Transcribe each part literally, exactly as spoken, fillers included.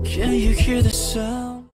Can you hear the sound?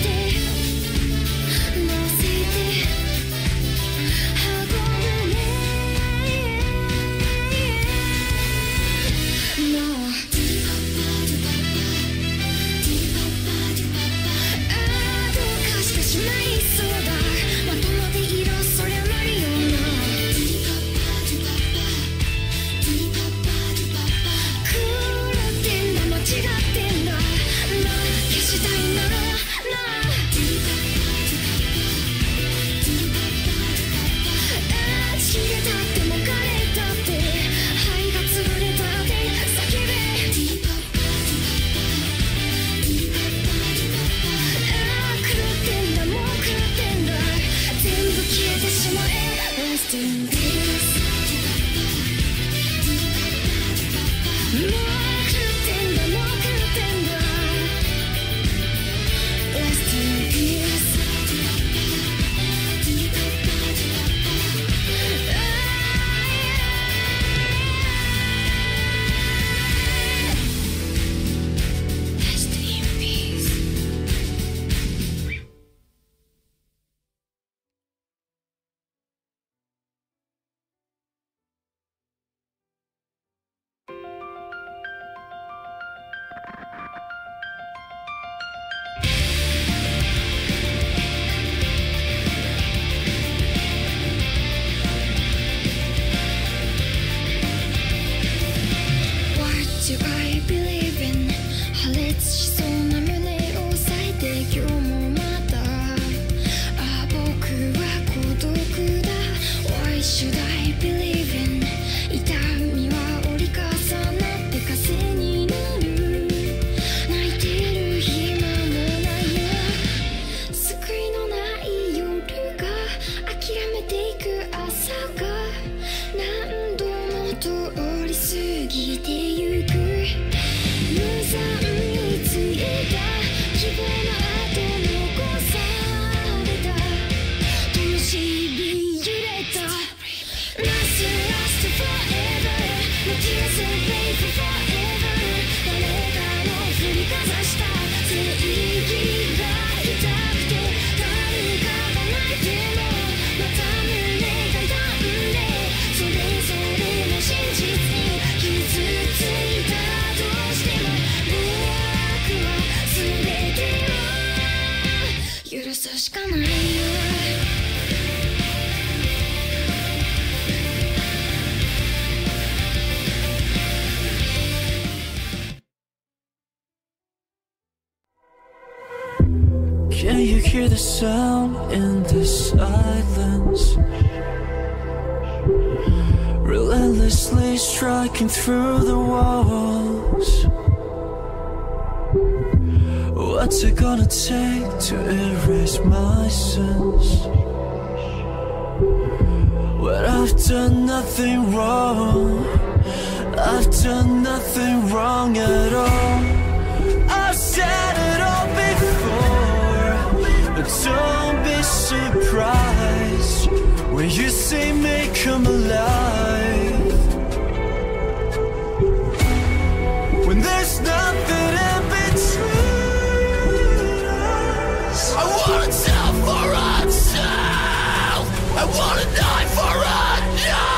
Go hear the sound in the silence, relentlessly striking through the walls. What's it gonna take to erase my sins when I've done nothing wrong? I've done nothing wrong at all. I've said it all before, but don't be surprised when you see me come alive. When there's nothing in between us, I wanna tell for a tell, I wanna die for a die.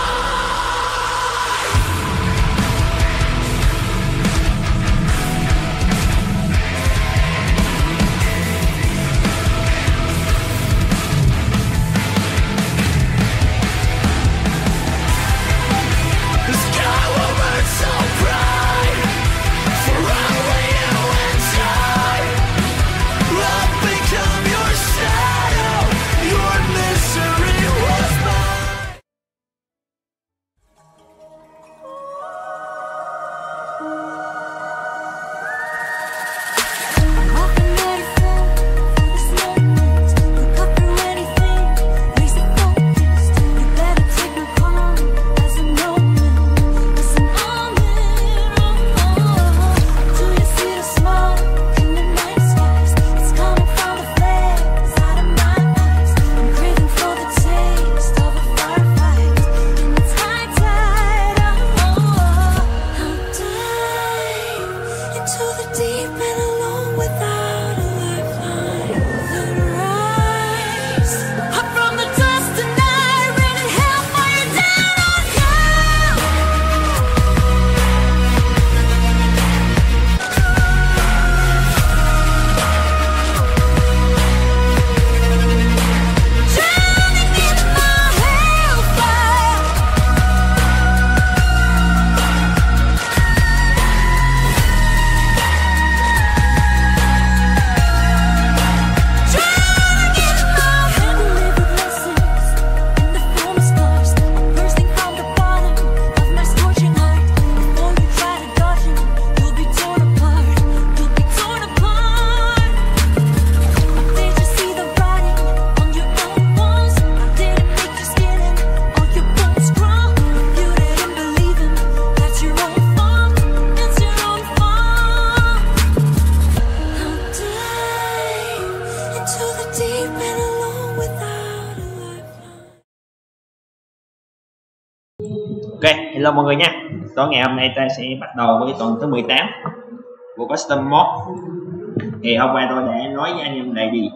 Ok, hello mọi người nha. Tối ngày hôm nay ta sẽ bắt đầu với tuần thứ mười tám của Custom Mode. Thì hôm qua tôi đã nói với anh em là gì?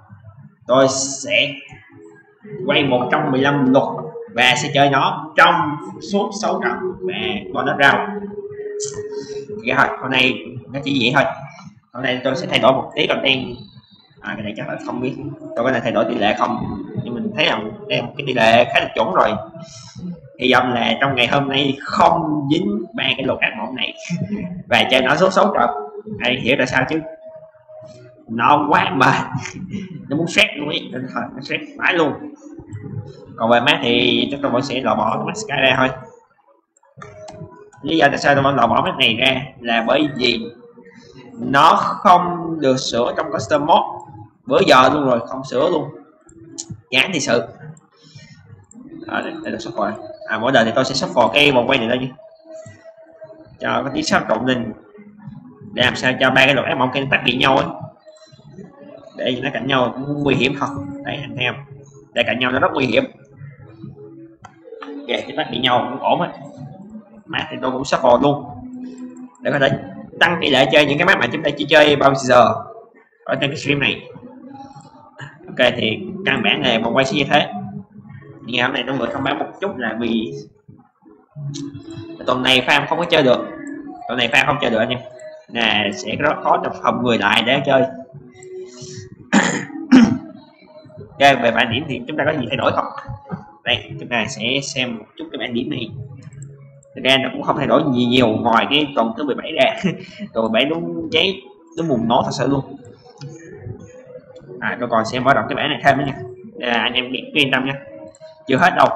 Tôi sẽ quay một trăm mười lăm luật và sẽ chơi nó trong suốt sáu trận và bỏ nó ra. Thì thôi, hôm nay nó chỉ vậy thôi. Hôm nay tôi sẽ thay đổi một tí content. À, cái này chắc là không biết tôi có thể thay đổi tỷ lệ không, nhưng mình thấy rằng đây một cái tỷ lệ khá là chuẩn rồi. Hy vọng là trong ngày hôm nay không dính ba cái luật ác mộng này và chơi nó số số trận. Ai hiểu tại sao chứ, nó quá mệt nó muốn xét luôn ấy, nên thôi nó xét phải luôn. Còn về mát thì chúng tôi vẫn sẽ loại bỏ cái mắt Sky ra thôi. Lý do tại sao tôi vẫn loại bỏ mắt này ra là bởi vì nó không được sửa trong Custom Mode bữa giờ luôn rồi, không sửa luôn, chán thì sự. À, đây, đây là shuffle. À, mỗi đời thì tôi sẽ shuffle cái vòng quay này lên cho có tí sắp trộn lên để làm sao cho ba cái luật ác mộng kia tách biệt nhau ấy, để nó cạnh nhau cũng nguy hiểm không. Đây anh em, để cạnh nhau nó rất nguy hiểm. Ok, cái tách biệt nhau cũng ổn á. Map thì tôi cũng shuffle luôn để có thể tăng tỷ lệ chơi những cái map mà chúng ta chỉ chơi bao giờ ở trên cái stream này. Ok, thì căn bản này vòng quay sẽ như thế. Ngày hôm nay tôi vừa thông báo một chút là vì tuần này farm không có chơi được, tuần này farm không chơi được anh em, là sẽ rất khó trong phòng người lại để chơi. Ok, về bảng điểm thì chúng ta có gì thay đổi không? Đây, chúng ta sẽ xem một chút cái bảng điểm này. Thực ra nó cũng không thay đổi gì nhiều ngoài cái tuần thứ mười bảy ra. Tuần mười bảy đúng cháy, đúng mùng nó thật sự luôn. À tôi còn sẽ mở rộng cái bản này thêm nữa nha, à, anh em yên tâm nha, chưa hết đâu.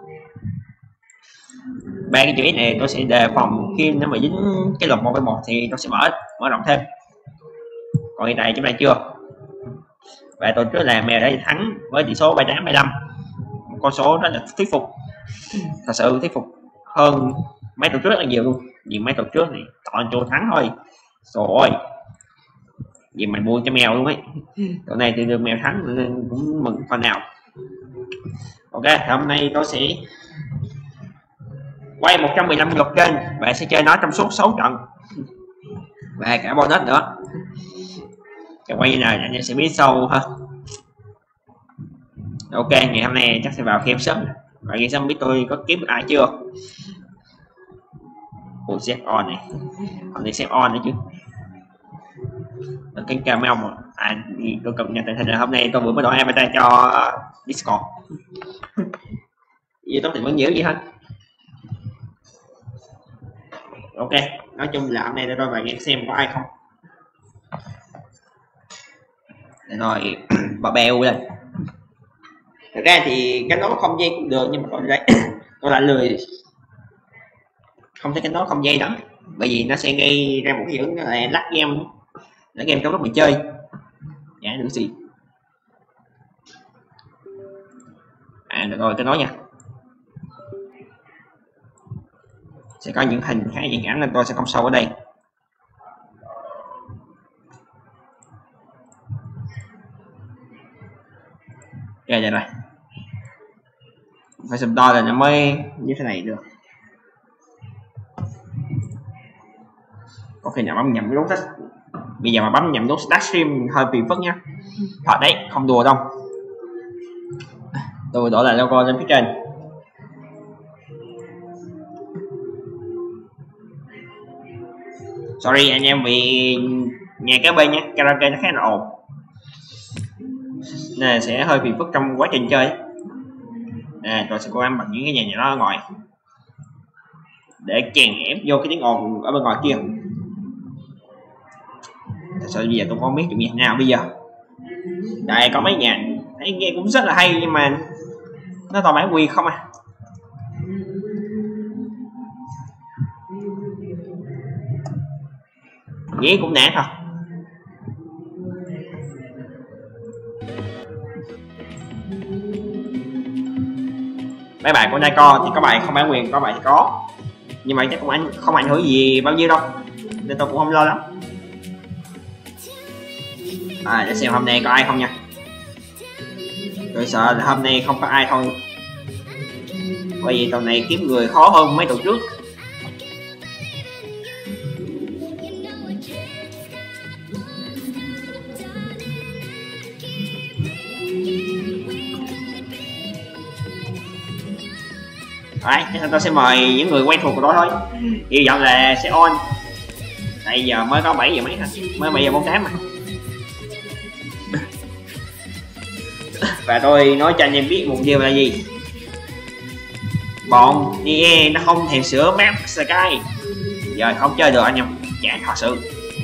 Ba cái chữ S này tôi sẽ đề phòng khi nếu mà dính cái luật một với một thì tôi sẽ mở mở rộng thêm, còn hiện tại chúng ta chưa. Và tôi trước là mèo đã thắng với tỷ số ba tám ba năm, một con số rất là thuyết phục, thật sự thuyết phục hơn mấy tuần trước rất là nhiều luôn. Vì mấy tuần trước này toàn chỗ thắng thôi rồi, vì mình buông cho mèo luôn ấy. Tuần này thì được mèo thắng nên cũng mừng phần nào. Ok, hôm nay tôi sẽ quay một trăm mười lăm lượt kênh và sẽ chơi nó trong suốt sáu trận và cả bonus nữa. Cái quay như này anh em sẽ biết sâu ha. Ok, ngày hôm nay chắc sẽ vào game sớm. Và game sớm biết tôi có kiếm được ai chưa. Ủa xếp on này, hôm nay xếp on đấy chứ. Ở kênh camel mà à, thì tôi cập nhật tình hình là hôm nay tôi vừa mới đổi avatar cho Discord. Vì tôi thì vẫn nhớ gì hết. Ok, nói chung là hôm nay để tôi và nghe xem có ai không. Để rồi bà bèo lên. Thật ra thì cái nó không dây cũng được, nhưng mà tôi lại tôi lại lười không thấy cái nó không dây lắm, bởi vì nó sẽ gây ra một cái những là lắc game, lắc game trong lúc mình chơi. Dạ được gì à, được rồi cái nói nha, sẽ có những hình khá nhạy cảm nên tôi sẽ không sâu ở đây. Rồi đây rồi, phải sub đo là nó mới như thế này được. Có khi nào bấm nhầm nút, bây giờ mà bấm nhầm nút start stream hơi phiền phức nhá. Thật đấy, không đùa đâu. Tôi đổ là logo lên phía trên. Sorry anh em vì nhà kế bên nhé, karaoke nó khá là ồn nên sẽ hơi phiền phức trong quá trình chơi. À, tôi sẽ cố gắng bằng những cái nhà nhà đó ở ngoài để chèn ép vô cái tiếng ồn ở bên ngoài kia. Thật sự bây giờ tôi không biết chuyện gì nào bây giờ. Đây có mấy nhà thấy nghe cũng rất là hay nhưng mà nó toàn bản quyền không à. Nghĩ cũng nản thật. Mấy bài của Daiko thì có bài không bản quyền, có bài thì có, nhưng mà chắc cũng anh không ảnh hưởng gì bao nhiêu đâu nên tôi cũng không lo lắm. À, để xem hôm nay có ai không nha. Tôi sợ là hôm nay không có ai thôi, bởi vì tuần này kiếm người khó hơn mấy tuần trước. Đấy, tôi sẽ mời những người quen thuộc của tôi thôi. Hy vọng là sẽ on. Bây giờ mới có bảy giờ mấy hả? Mới bảy giờ bốn tám mà. Và tôi nói cho anh em biết một điều là gì. Bọn e a nó không thèm sửa map Sky. Giờ không chơi được anh em. Dạ thật sự.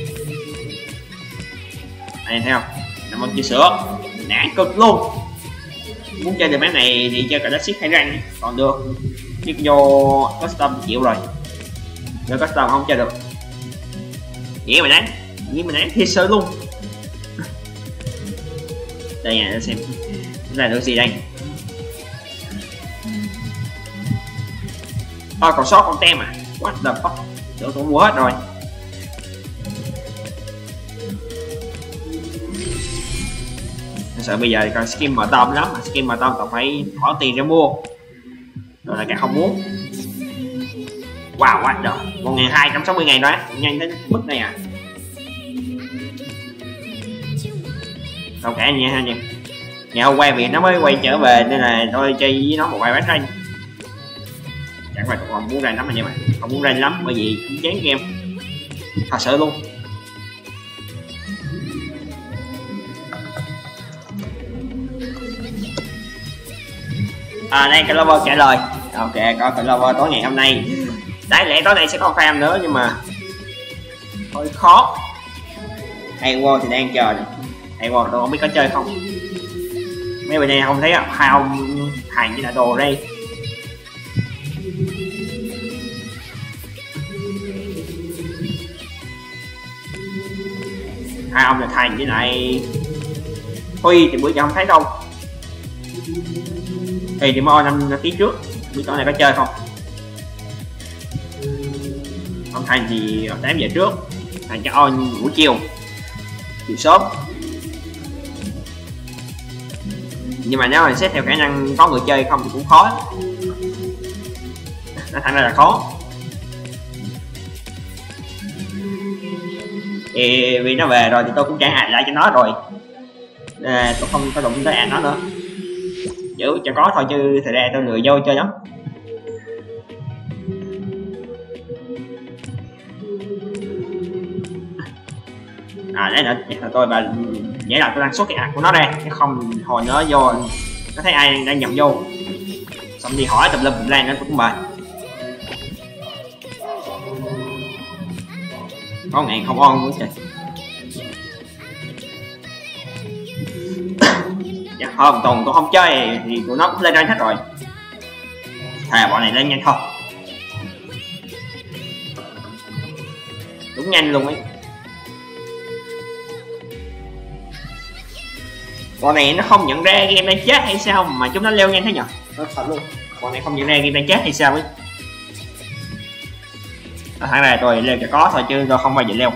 Anh em thấy không? Nó không chưa sửa. Nản cực luôn. Muốn chơi được map này thì chơi cả đất ship hay răng còn được. Chứ vô custom chịu rồi. Vô custom không chơi được. Nghĩ mà đáng. Nghĩ mà đáng thiệt sự luôn. Đây nha, để xem là được gì đây. Ôi còn sót con tem à. What the fuck. Tôi cũng mua hết rồi. Thật sự bây giờ còn skin mở tôm lắm mà skin mở tôm còn phải bỏ tiền ra mua. Rồi là cả không muốn. Wow quá trời. một nghìn hai trăm sáu mươi ngày đó. Nhanh đến mức này à. Không cả nha anh em. Ngày hôm qua vì nó mới quay trở về nên là tôi chơi với nó một vài ván rank. Chẳng phải còn muốn rank lắm anh em ạ. Không muốn rank lắm bởi vì cũng chán game. Thật sự luôn. À đây cái lover trả lời. Ok có cái lover tối ngày hôm nay. Đáng lẽ tối nay sẽ có farm nữa nhưng mà hơi khó. Hay World thì đang chờ nè. hay còn tôi không biết có chơi không. Mấy bên đây không thấy hai ông hàng với lại đồ đây. Hai ông là Thành với lại Huy thì bữa giờ không thấy đâu. Thì thì mo năm tiếng trước buổi tối này có chơi không? Ông Thành thì tám giờ trước, Thành cho on buổi chiều chiều sớm. Nhưng mà nếu mà xét theo khả năng có người chơi không thì cũng khó. Nó thành ra là khó. Thì vì nó về rồi thì tôi cũng trả hại lại cho nó rồi. À, tôi không có đụng tới ad nó nữa. Chứ cho có thôi chứ thời ra tôi lười vô chơi lắm. À đấy là tôi và dễ là tôi đang xuất cái ad của nó ra, chứ không hồi nữa vô nó thấy ai đang nhầm vô xong đi hỏi tùm lum tùm la nó cũng mệt. Có ngày không on nữa trời. Chắc hôm tuần tôi không chơi thì tụi nó cũng lên rank hết rồi. Thà bọn này lên nhanh thôi. Đúng nhanh luôn ấy. Bọn này nó không nhận ra game đang chết hay sao mà chúng nó leo nhanh thế nhở? Nó thật luôn. Bọn này không nhận ra game đang chết hay sao ấy. Thằng này tôi leo cho có thôi chứ tôi không bao giờ leo.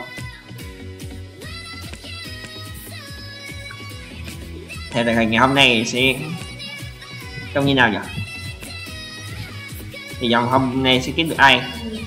Theo tình hình ngày hôm nay sẽ trông như nào vậy? Thì dòng hôm nay sẽ kiếm được ai?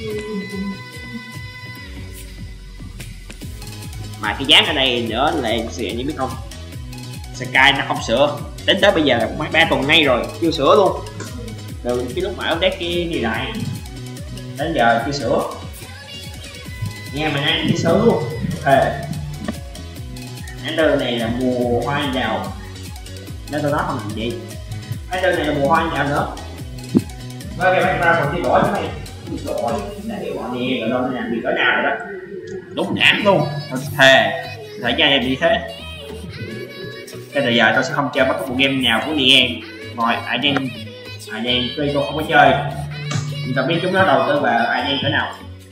Mà cái dáng ở đây nữa là sự như biết không? Sky nó không sửa, đến tới bây giờ cũng ba tuần nay rồi chưa sửa luôn. Từ cái lúc mà update cái đi lại đến giờ chưa sửa. Nghe mà ăn chưa sửa luôn. Ok. Ender này là mùa hoa anh đào. Nên tôi nói không làm gì. Ender này là mùa hoa anh đào nữa. Với cái background còn chưa đổi nữa này. Rồi, đã hiểu bọn nè, rồi đâu nó làm gì cỡ nào rồi đó. Đúng đạn luôn. Thề, thời gian em đi thế. Cái thời giờ tôi sẽ không chơi bất cứ một game nào của Nien. Rồi, ai đen, ai đen tuy tôi không có chơi. Nhưng tôi biết chúng nó đầu tư vào ai đen cỡ nào.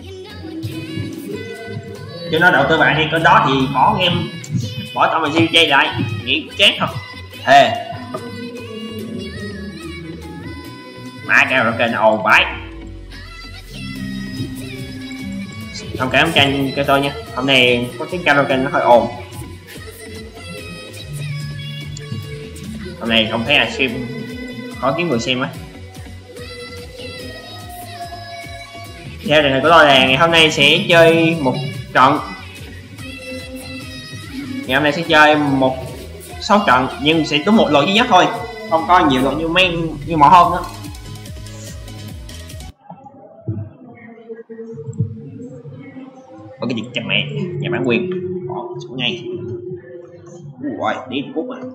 Chúng nó đầu tư vào ai đen cỡ đó thì bỏ game, bỏ tao mà giê jay lại, nghĩ chán thật. Thề. Má karaoke nó ồn vãi. Không cảm tranh cho tôi nha. Hôm nay có tiếng karaoke nó hơi ồn. Hôm nay không thấy livestream khó kiếm người xem á. Theo đề nghị của tôi là ngày hôm nay sẽ chơi một trận. Ngày hôm nay sẽ chơi một sáu trận nhưng sẽ đúng một lượt duy nhất thôi, không có nhiều lượt như mấy như mọi hôm nữa. Có cái gì chẳng mẹ nhà bản quyền bỏ xuống ngay. Rồi đi cút à.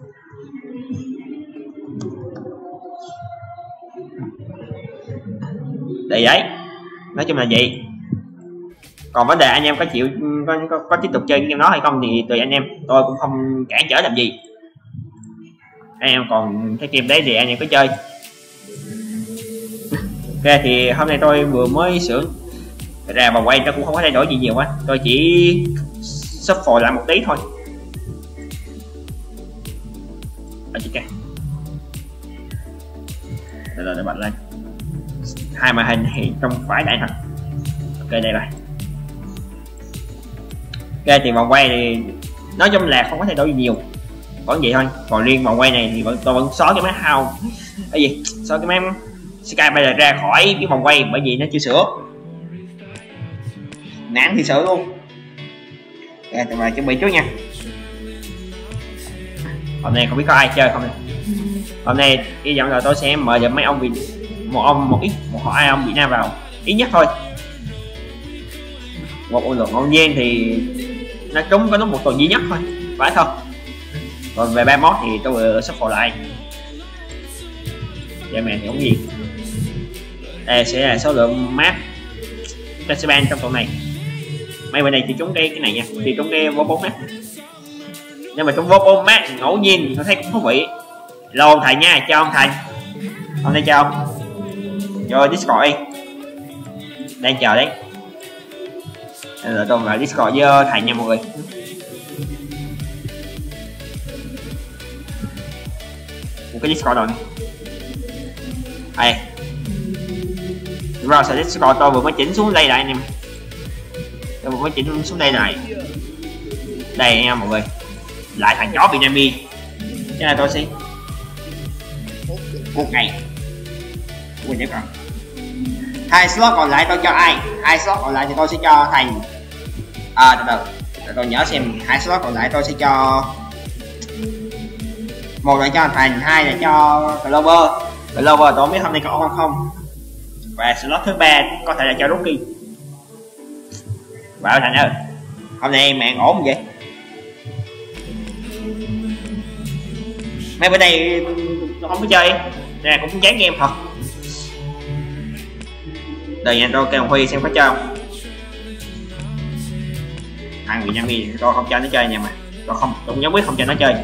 Đấy đấy, nói chung là vậy. Còn vấn đề anh em có chịu có, có, có tiếp tục chơi game đó hay không thì tùy anh em, tôi cũng không cản trở làm gì. Anh em còn cái game đấy thì anh em có chơi. Ok thì hôm nay tôi vừa mới sửa ra và quay nó cũng không có thay đổi gì nhiều quá, tôi chỉ shuffle lại một tí thôi. Ở chị cái rồi rồi để bật lên hai màn hình thì trong phải đại thật. Ok đây rồi. Ok thì vòng quay thì nói chung là không có thay đổi gì nhiều, vẫn vậy thôi. Còn riêng vòng quay này thì vẫn, tôi vẫn xóa cái máy hao cái gì xóa cái máy Sky bây giờ ra khỏi cái vòng quay bởi vì nó chưa sửa. Nản thì sửa luôn. Ok tụi mày chuẩn bị trước nha. Hôm nay không biết có ai chơi không này. Hôm nay hy vọng là tôi sẽ mời được mấy ông Việt, một ông một ít một họ ai ông Việt Nam vào ít nhất thôi. Một ôn lượng ngẫu nhiên thì nó trúng có lúc một tuần duy nhất thôi, phải không? Còn về ba mod thì tôi vừa shuffle lại. Vậy mẹ thì không gì. Đây sẽ là số lượng map ta sẽ ban trong tuần này. Mấy bữa này thì trúng cái cái này nha, thì trúng cái bốn bốn nè. nhưng mà trong vô bốn mát ngẫu nhiên tôi thấy cũng thú vị. Lâu ông thầy nha, cho ông thầy. Ông đây cho ông. Cho Discord đi. Đang chờ đấy. Rồi tôi vào Discord với thầy nha mọi người. Một cái Discord rồi nè. Đây. Rồi sẽ Discord tôi vừa mới chỉnh xuống đây lại anh em. Tôi vừa mới chỉnh xuống đây này. Đây nha mọi người. Lại thằng chó Vietnamese. Cái này tôi sẽ một ngày. Quên nhớ còn. Hai slot còn lại tôi cho ai? Hai slot còn lại thì tôi sẽ cho thành. À từ từ. Tôi nhớ xem hai slot còn lại tôi sẽ cho. Một là cho thành, hai là cho Clover. Clover tôi không biết hôm nay có ổn không. Và slot thứ ba có thể là cho Rookie. Bảo Thành ơi, hôm nay mạng ổn không vậy? Mấy bữa nay tôi không có chơi, nè cũng chán game thật. Đợi nha, tôi kêu Huy xem có chơi không. Thằng bị nhâm đi, tôi không cho nó chơi nha mà. Tôi không, tôi cũng biết không cho nó chơi.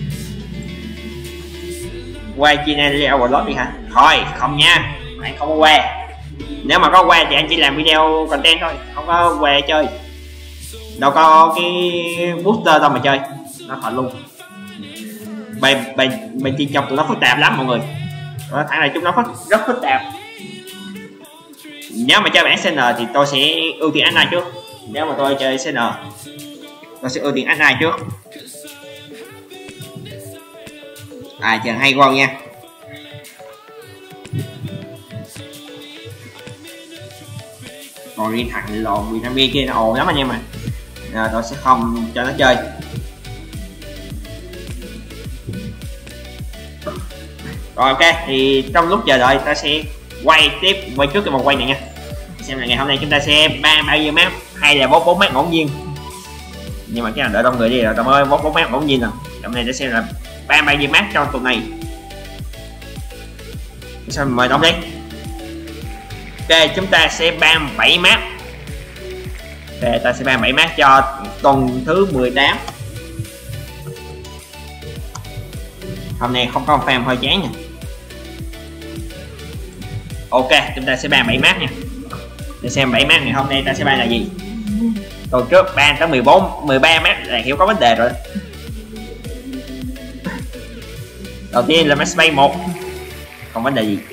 Quay chi này đi overload đi hả? Thôi, không nha, bạn không có qua. Nếu mà có qua thì anh chỉ làm video content thôi, không có qua chơi. Đâu có cái booster đâu mà chơi, nó thật luôn. Bên bên bên chi trong tụi nó phức tạp lắm mọi người. Đó, thằng này chúng nó phức, rất phức tạp. Nếu mà chơi bản xê en thì tôi sẽ ưu tiên anh này trước. Nếu mà tôi chơi xê en tôi sẽ ưu tiên anh này trước. À chàng hay quá nha. Còn riêng thằng lộn Vietnamese kia nó ồn lắm anh em mà. À, tôi sẽ không cho nó chơi. Rồi ok, thì trong lúc chờ đợi ta sẽ quay tiếp, quay trước cái vòng quay này nha. Xem là ngày hôm nay chúng ta sẽ ba bao nhiêu map hay là bốn bốn map ngẫu nhiên. Nhưng mà cái nào đợi đông người đi rồi tao mới bốn bốn map ngẫu nhiên rồi. Hôm nay để xem là ba bao nhiêu map trong tuần này. Sao mời đóng đi. Ok, chúng ta sẽ ban bảy map. Ok, ta sẽ ban bảy map cho tuần thứ mười tám. Hôm nay không có farm hơi chán nha. Ok, chúng ta sẽ ban bảy map nha. Để xem bảy map ngày hôm nay ta sẽ ban là gì. Tuần trước ban tới mười bốn, mười ba map là hiểu có vấn đề rồi. Đầu tiên là Max Bay một. Không vấn đề gì.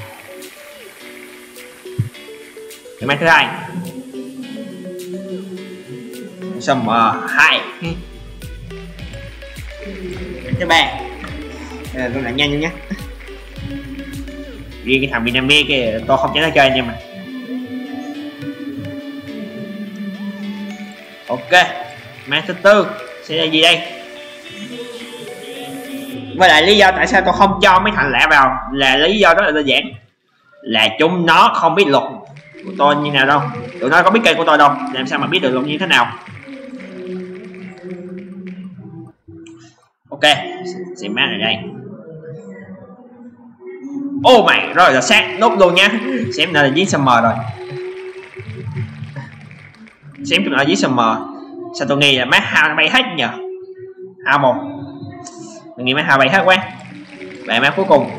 Cái map thứ hai Summer hai. Thứ ba tôi lại nhanh nhé. Riêng cái thằng Vietnamese kia tôi không cho nó chơi nha mà. Ok, map thứ tư sẽ là gì đây? Với lại lý do tại sao tôi không cho mấy thằng lạ vào là lý do rất là đơn giản, là chúng nó không biết luật của tôi như nào đâu. Tụi nó có biết kênh của tôi đâu, làm sao mà biết được luật như thế nào. Ok, xem map này đây. Oh mày, rồi là sát nốt luôn nha. Xem là dưới Summer rồi. Xem chúng ở dưới Summer. Sao tôi nghĩ là map hai bay hết nhờ. A một. Tôi nghĩ map hai bay hết quá. Và map cuối cùng.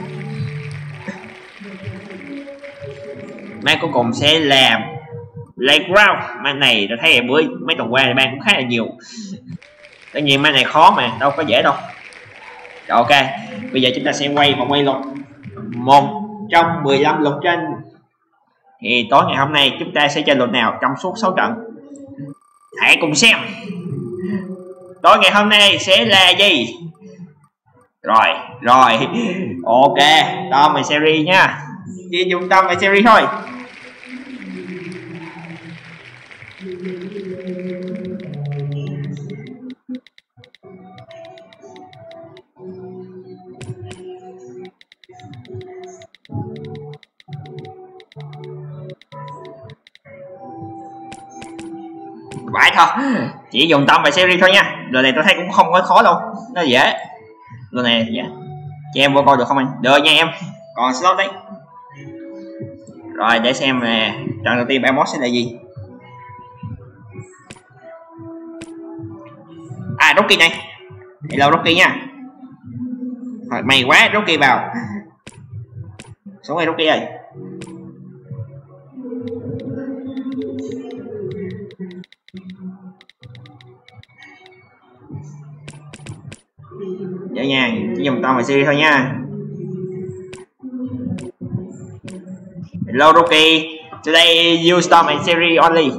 Map cuối cùng sẽ làm Playground. Map này tôi thấy bữa mấy tuần qua thì ban cũng khá là nhiều. Tất nhiên map này khó mà, đâu có dễ đâu. Rồi ok, bây giờ chúng ta sẽ quay vòng quay luật. Một trong mười lăm luật tranh. Thì tối ngày hôm nay chúng ta sẽ chơi luật nào trong suốt sáu trận. Hãy cùng xem tối ngày hôm nay sẽ là gì. Rồi, rồi. Ok, Tom và series nha. Chỉ dùng Tom và series thôi. Vậy thôi, chỉ dùng Tom và series thôi nha. Rồi này tôi thấy cũng không có khó đâu, nó dễ. Rồi này dễ. Cho em vô coi được không anh? Được nha em. Còn slot đấy. Rồi để xem nè, trận đầu tiên ba mod sẽ là gì. À Rookie này. Hello Rocky nha. Rồi, may quá Rocky vào. Xuống đây Rocky ơi. Dễ dàng, chỉ dùng Tom và Siri thôi nha. Hello Rocky, today use Tom and Siri only.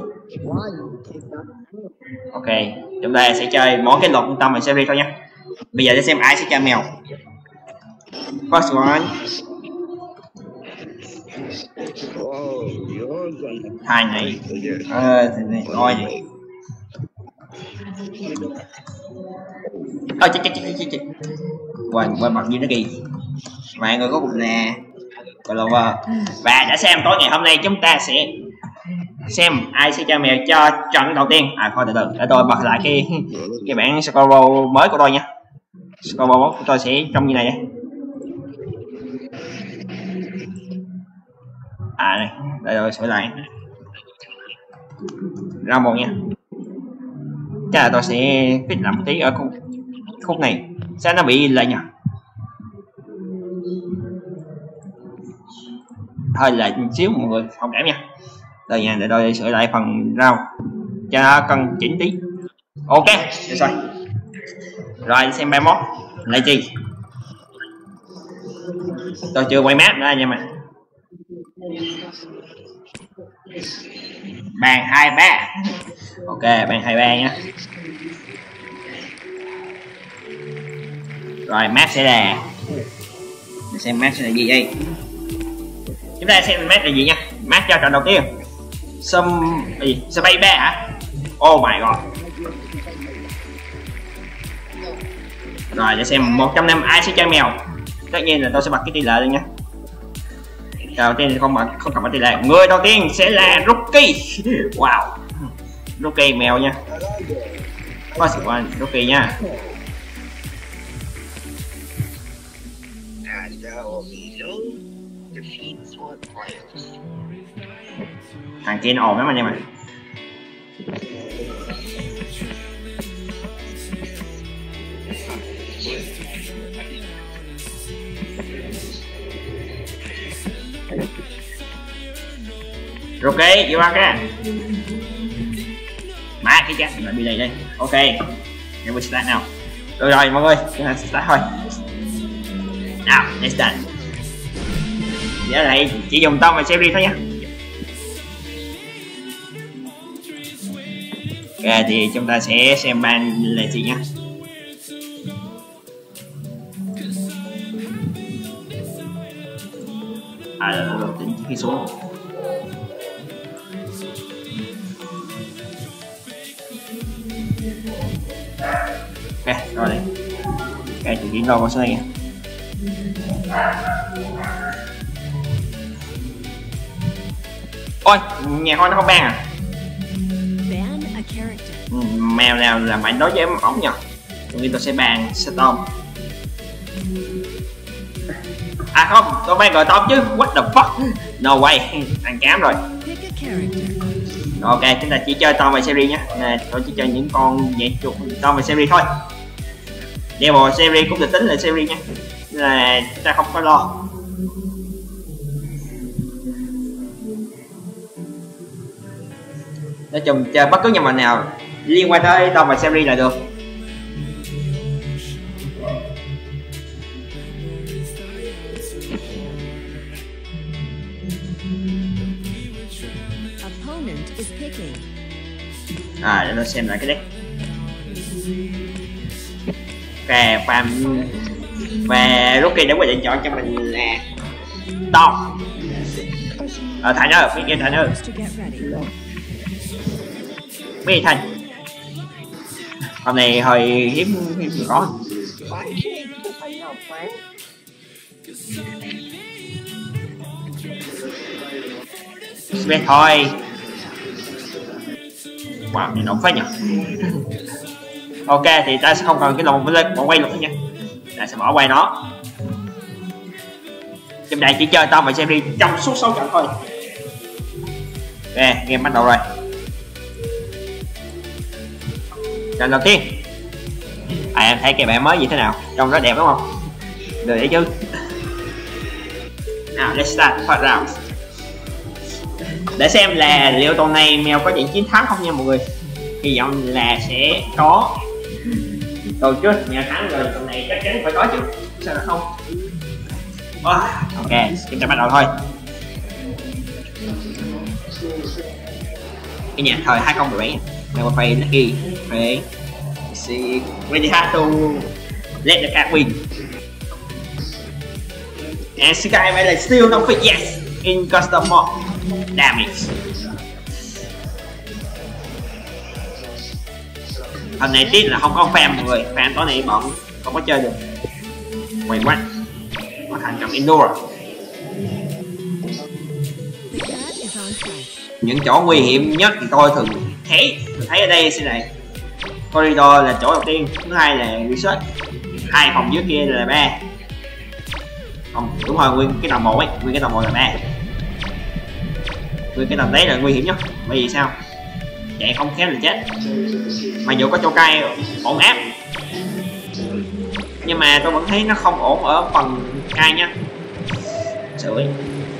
Ok, chúng ta sẽ chơi mỗi cái luật Tom và Siri thôi nha. Bây giờ để xem ai sẽ chơi mèo. First one. Hai này. Ờ, thì này, coi này. Ôi chết chết chết chết chết. Quên quên mặt như nó kì. Mọi người có cùng nè. Clover. Và đã xem tối ngày hôm nay chúng ta sẽ xem ai sẽ chơi mèo cho trận đầu tiên. À thôi từ từ để tôi bật lại cái cái bản scoreboard mới của tôi nha. Scoreboard của tôi sẽ trông như này nha. À này, để tôi sửa lại. Ra một nha. Chắc là tôi sẽ fix làm một tí ở khúc, khúc này. Sao nó bị lệch nhỉ? Hơi lệch một xíu mọi người thông cảm nha. Đây nha, để tôi sửa lại phần rau cho nó cân chỉnh tí. Ok, được rồi. Rồi xem bài mốt lại chi. Tôi chưa quay map nữa nha mà. Bàn hai ba. Ok, bàn hai ba nhá. Rồi map sẽ là, để xem map sẽ là gì đây. Chúng ta xem map là gì nha. Map cho trận đầu tiên. Some gì? Space ba hả? Oh my god. Rồi để xem một trong năm ai sẽ chơi mèo. Tất nhiên là tôi sẽ bật cái tỷ lệ lên nha. Đầu tiên không bật không cần bật tỷ lệ. Người đầu tiên sẽ là Rocky. Wow. Rocky mèo nha. Có sự quan Rocky nha. Thằng kia nó ồn lắm anh em ạ. Rocky, you are there. Má cái chắc lại bị này đây. Ok, để mình start nào. Rồi rồi mọi người, chúng ta start thôi. Nào, let's start. Giờ này chỉ dùng Tom và Siri thôi nhé. Ok thì chúng ta sẽ xem ban là gì nhé. À rồi tính cái số. Ok rồi đây. Ok thì chuyển đâu có số này nha. Ôi nhà hoa nó không ban à. Ừ, mèo nào là phải đối với ống nhỉ. Tôi nghĩ tôi sẽ bàn Storm. À không, tôi ban gọi Tom chứ. What the fuck. No way. Ăn cám rồi. Ok, chúng ta chỉ chơi Tom và Siri nhé. Nè, tôi chỉ chơi những con vậy chuột Tom và Siri thôi. Devil Siri cũng được tính là Siri nha. Nên là chúng ta không có lo. Nói chung chơi bất cứ nhân vật nào liên quan tới Tom và Siri là được. À để tôi xem lại cái deck. Ok, farm và Rocky đã quyết định chọn cho mình là Tom. Ờ Thành ơi, phía kia Thành ơi. Mấy Thành. Hôm này hơi hiếm hiếm có. Spec thôi. Wow, này nóng phết nhỉ. Ok thì ta sẽ không cần cái lồng với bỏ quay luôn nha. Ta sẽ bỏ quay nó. Trong đây chỉ chơi Tom và Siri trong suốt sáu trận thôi. Ok, game bắt đầu rồi. Trận đầu tiên À, em thấy cái bản mới như thế nào? Trông rất đẹp đúng không? Được đấy chứ. Nào, let's start first round. Để xem là liệu tuần này mèo có chuyện chiến thắng không nha mọi người. Hy vọng là sẽ có. Tuần trước mèo thắng rồi, tuần này chắc chắn phải có chứ. Sao là không? Oh, ok, chúng ta bắt đầu thôi. Cái nhà thời hai không một bảy. Never play lucky. Okay. See, when you have to let the cat win. And Sky Valley still don't fit yes in custom mod damage. Phần này tiếc là không có fan mọi người, fan tối nay bọn không có chơi được. Quay quá, có thành trong indoor. Những chỗ nguy hiểm nhất thì tôi thường thấy, tôi thấy ở đây xin này. Corridor là chỗ đầu tiên, thứ hai là research, hai phòng dưới kia là ba. Không, đúng rồi, nguyên cái tầng một ấy, nguyên cái tầng một là ba. Nguyên cái tầng đấy là nguy hiểm nhất. Bởi vì sao? Chạy không khéo là chết. Mặc dù có chỗ cay ổn áp, nhưng mà tôi vẫn thấy nó không ổn ở phần cay nhá. Sự ấy.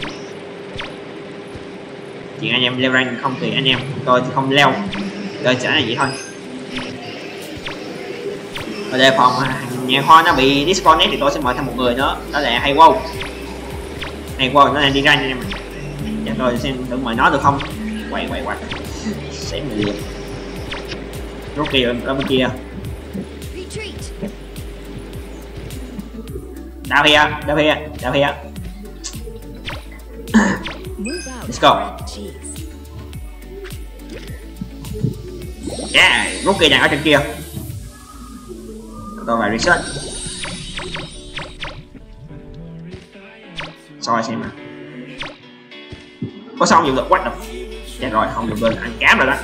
Chuyện anh em leo rank không thì anh em, tôi thì không leo. Đơn giản là vậy thôi. Ở đây phòng nhà kho nó bị disconnect thì tôi sẽ mời thêm một người nữa, đó là hay wow. Hay wow nó đang đi ra nha em. Để tôi xem thử mời nó được không. Quay quay quay. Xém người liền. Rút kia ở bên kia. Down here, down here, down here. Let's go. Yeah, rút kia đang ở trên kia. Tôi phải research. Soi xem nào. Có sao không dùng được quách đâu. Dạ rồi, không dùng được, ăn cám rồi đó.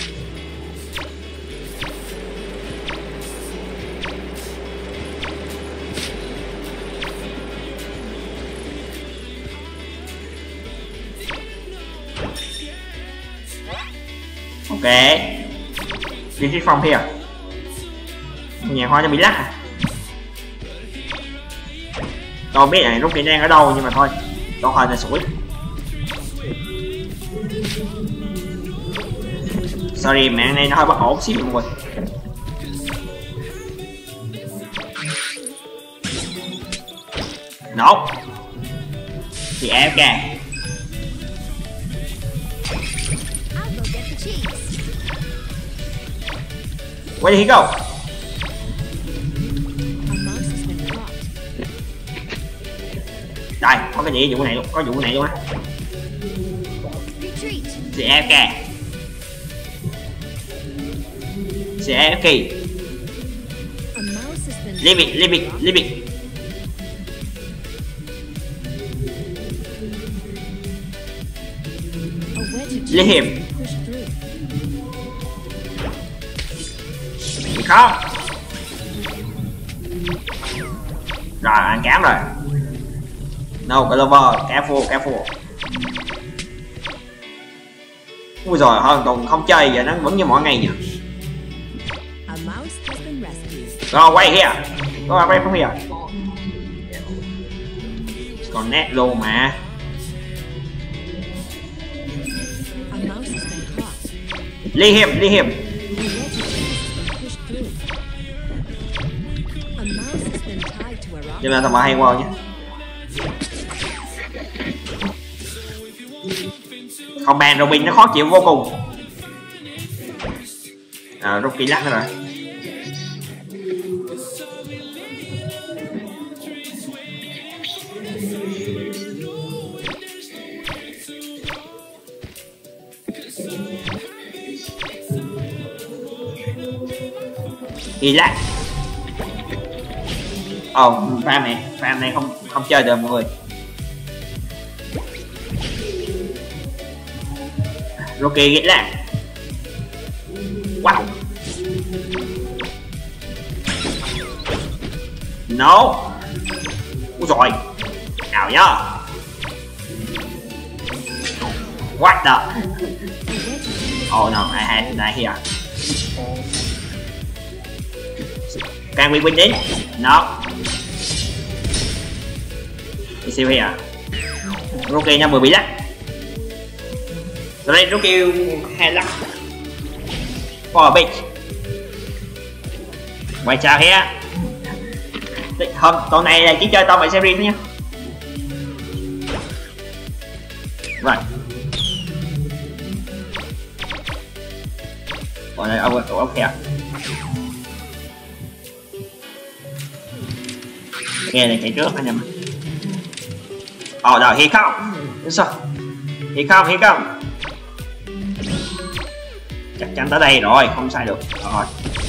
Ok. Retreat from here. Nhà hoa nó bị lắc à. Tôi biết là rút kỹ năng ở đâu nhưng mà thôi, tôi hơi là sủi. Sorry, mạng này nó hơi bất ổn xíu mọi người. Nổ. Thì a ép ca. Where did he go? Đây, có cái gì vụ này luôn, có vụ này luôn á. Thì a ép ca. Thì a ép ca. Leave it, leave it, leave it. Leave him. Không. Rồi, anh cám rồi. No, Glover, careful, careful. Ui rồi, hơn tuần không chơi giờ nó vẫn như mọi ngày nhỉ. Go away here. Go away from here. Còn nét luôn mà. Leave him, leave him. Nhưng mà thằng bà hay quá nhé. Không bàn Robin nó khó chịu vô cùng. À, rút kỹ lắc nữa rồi. Kỹ lắc. Ồ, oh, farm này, farm này không không chơi được mọi người. Rocky ghét lạc. Wow. No. Ui rồi. Nào nhá. What the? Oh no, I had that here. Can we win this? No. You see here. Rookie nó vừa bị lắc. Rồi đây Rookie hai lắc. For a bit. Quay chào here. Hôm tuần này là chỉ chơi Tom và Series thôi nhé. Rồi. Còn đây over ok ạ. Nghe này chạy trước anh em. Ồ rồi, here come. Đúng sao? Here come, here come. Chắc chắn tới đây rồi, không sai được. Rồi.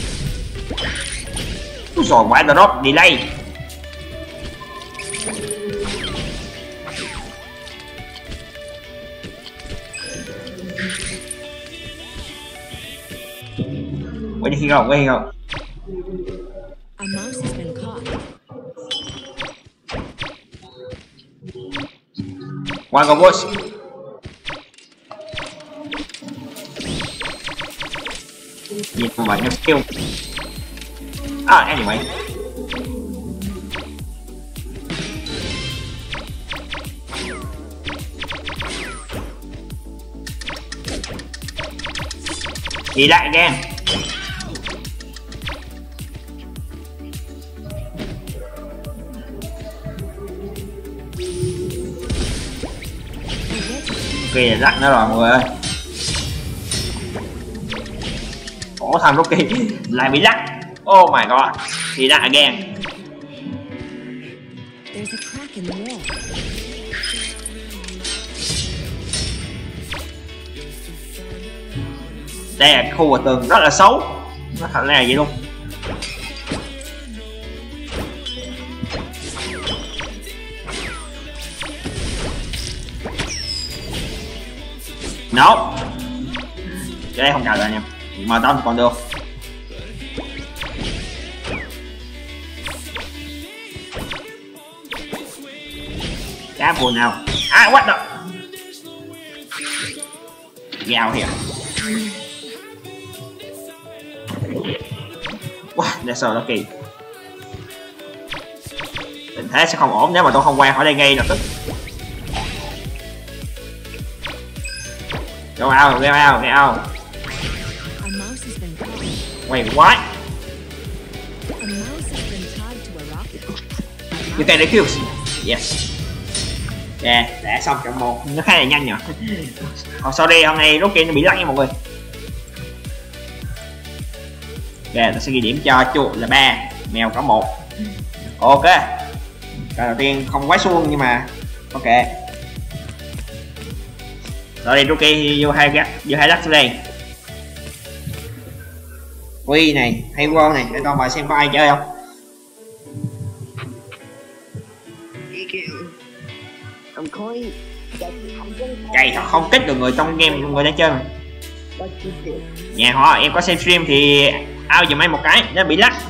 Rồi quả drop delay. Where did he go? Where did he go? A mouse has been caught. One go bush. Nhìn không phải nhập skill. Ah, anyway. Đi lại again. Kìa lắc nó rồi mọi người ơi. Ủa thằng Rookie lại bị lắc. Oh my god. Đi lại again. There's a crack in the wall. Đây là khu của tường rất là xấu. Nó thật là vậy luôn. No. Cái đây không cào rồi anh em. Mà tao còn được. Cá buồn nào. À what the. Gào kìa. Wow, that's so lucky. Tình thế sẽ không ổn nếu mà tôi không qua khỏi đây ngay lập tức. Go out, go out, go out. A mouse has been caught. Wait, what? A mouse has been tied to a rocket. You can refuse. Yes. Yeah, đã xong trận một. Nó khá là nhanh nhỉ. Oh, sorry, hôm nay Rookie nó bị lắc nha mọi người. Yeah, tôi sẽ ghi điểm cho chuột là ba, mèo có một. Ok. Cái đầu tiên không quá suông nhưng mà ok. Rồi đi Rookie vô hai gắt, vô hai lắc xuống đây. Quy này, hay World này, để con vào xem có ai chơi không. Chạy thật không kích được người trong game, người đang chơi mà. Nhà họ em có xem stream thì ao giùm anh một cái, nó bị lắc.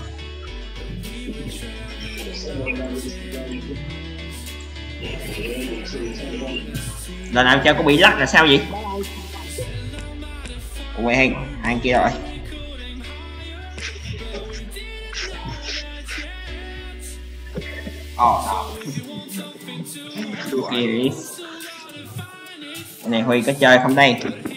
Lần nào chơi có bị lắc là sao vậy? Ủa hai anh kia rồi. Ồ đó. Kia đi. Cái này Huy có chơi không đây?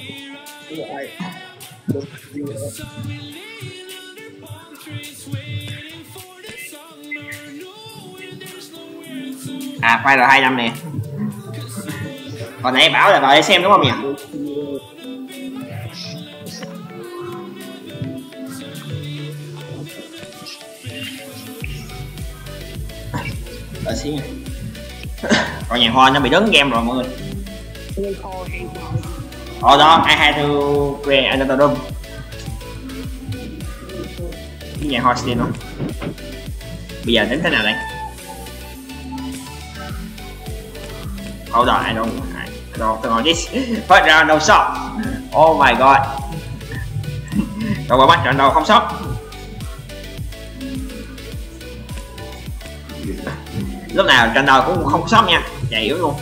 À khoai rồi hai năm nè. Còn nãy bảo là vào đây xem đúng không nhỉ? Đợi xíu nha. Còn nhà Hoa nó bị đứng game rồi mọi người. Ồ đó, I had to create another room. Cái nhà Hoa Steam không? Bây giờ tính thế nào đây? Hold on, I don't, I don't know this. First round no shot. Oh my god. Cậu qua mắt trận đầu không sót. Lúc nào trận đầu cũng không sót nha, chạy yếu luôn.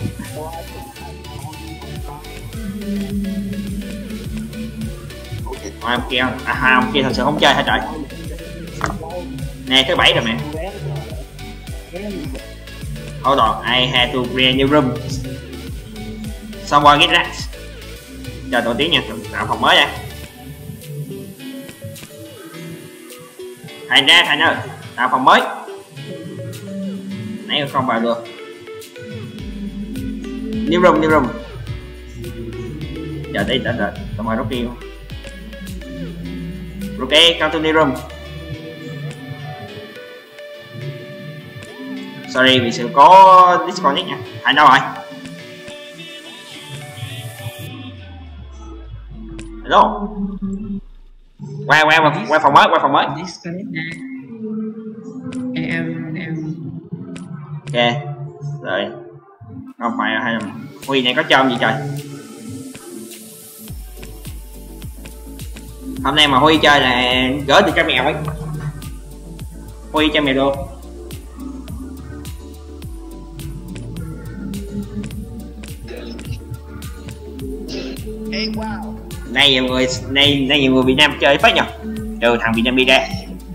Ông kia, à ông kia thật sự không chơi hả trời? Nè thứ bảy rồi mẹ. Hold on, I had to create new room. Someone get that. Chờ tôi tí nha, tạo phòng mới nha. Thành ra thành ơi, tạo phòng mới. Nãy không vào được. New room, new room. Chờ tí, chờ đợi, tao mời Rocky không? Rocky, come to new room. Sorry vì sự có disconnect nha. Thành đâu rồi? Hello. Qua qua qua qua phòng mới, qua phòng mới. Disconnect nha. Em em Ok. Rồi. Không phải hay là Huy này có chôm gì trời. Hôm nay mà Huy chơi là gỡ từ cho mèo ấy. Huy cho mèo luôn. Hey, wow. Nay nhiều người nay nay nhiều người Việt Nam chơi phết nhỉ. Trừ thằng Việt Nam đi ra.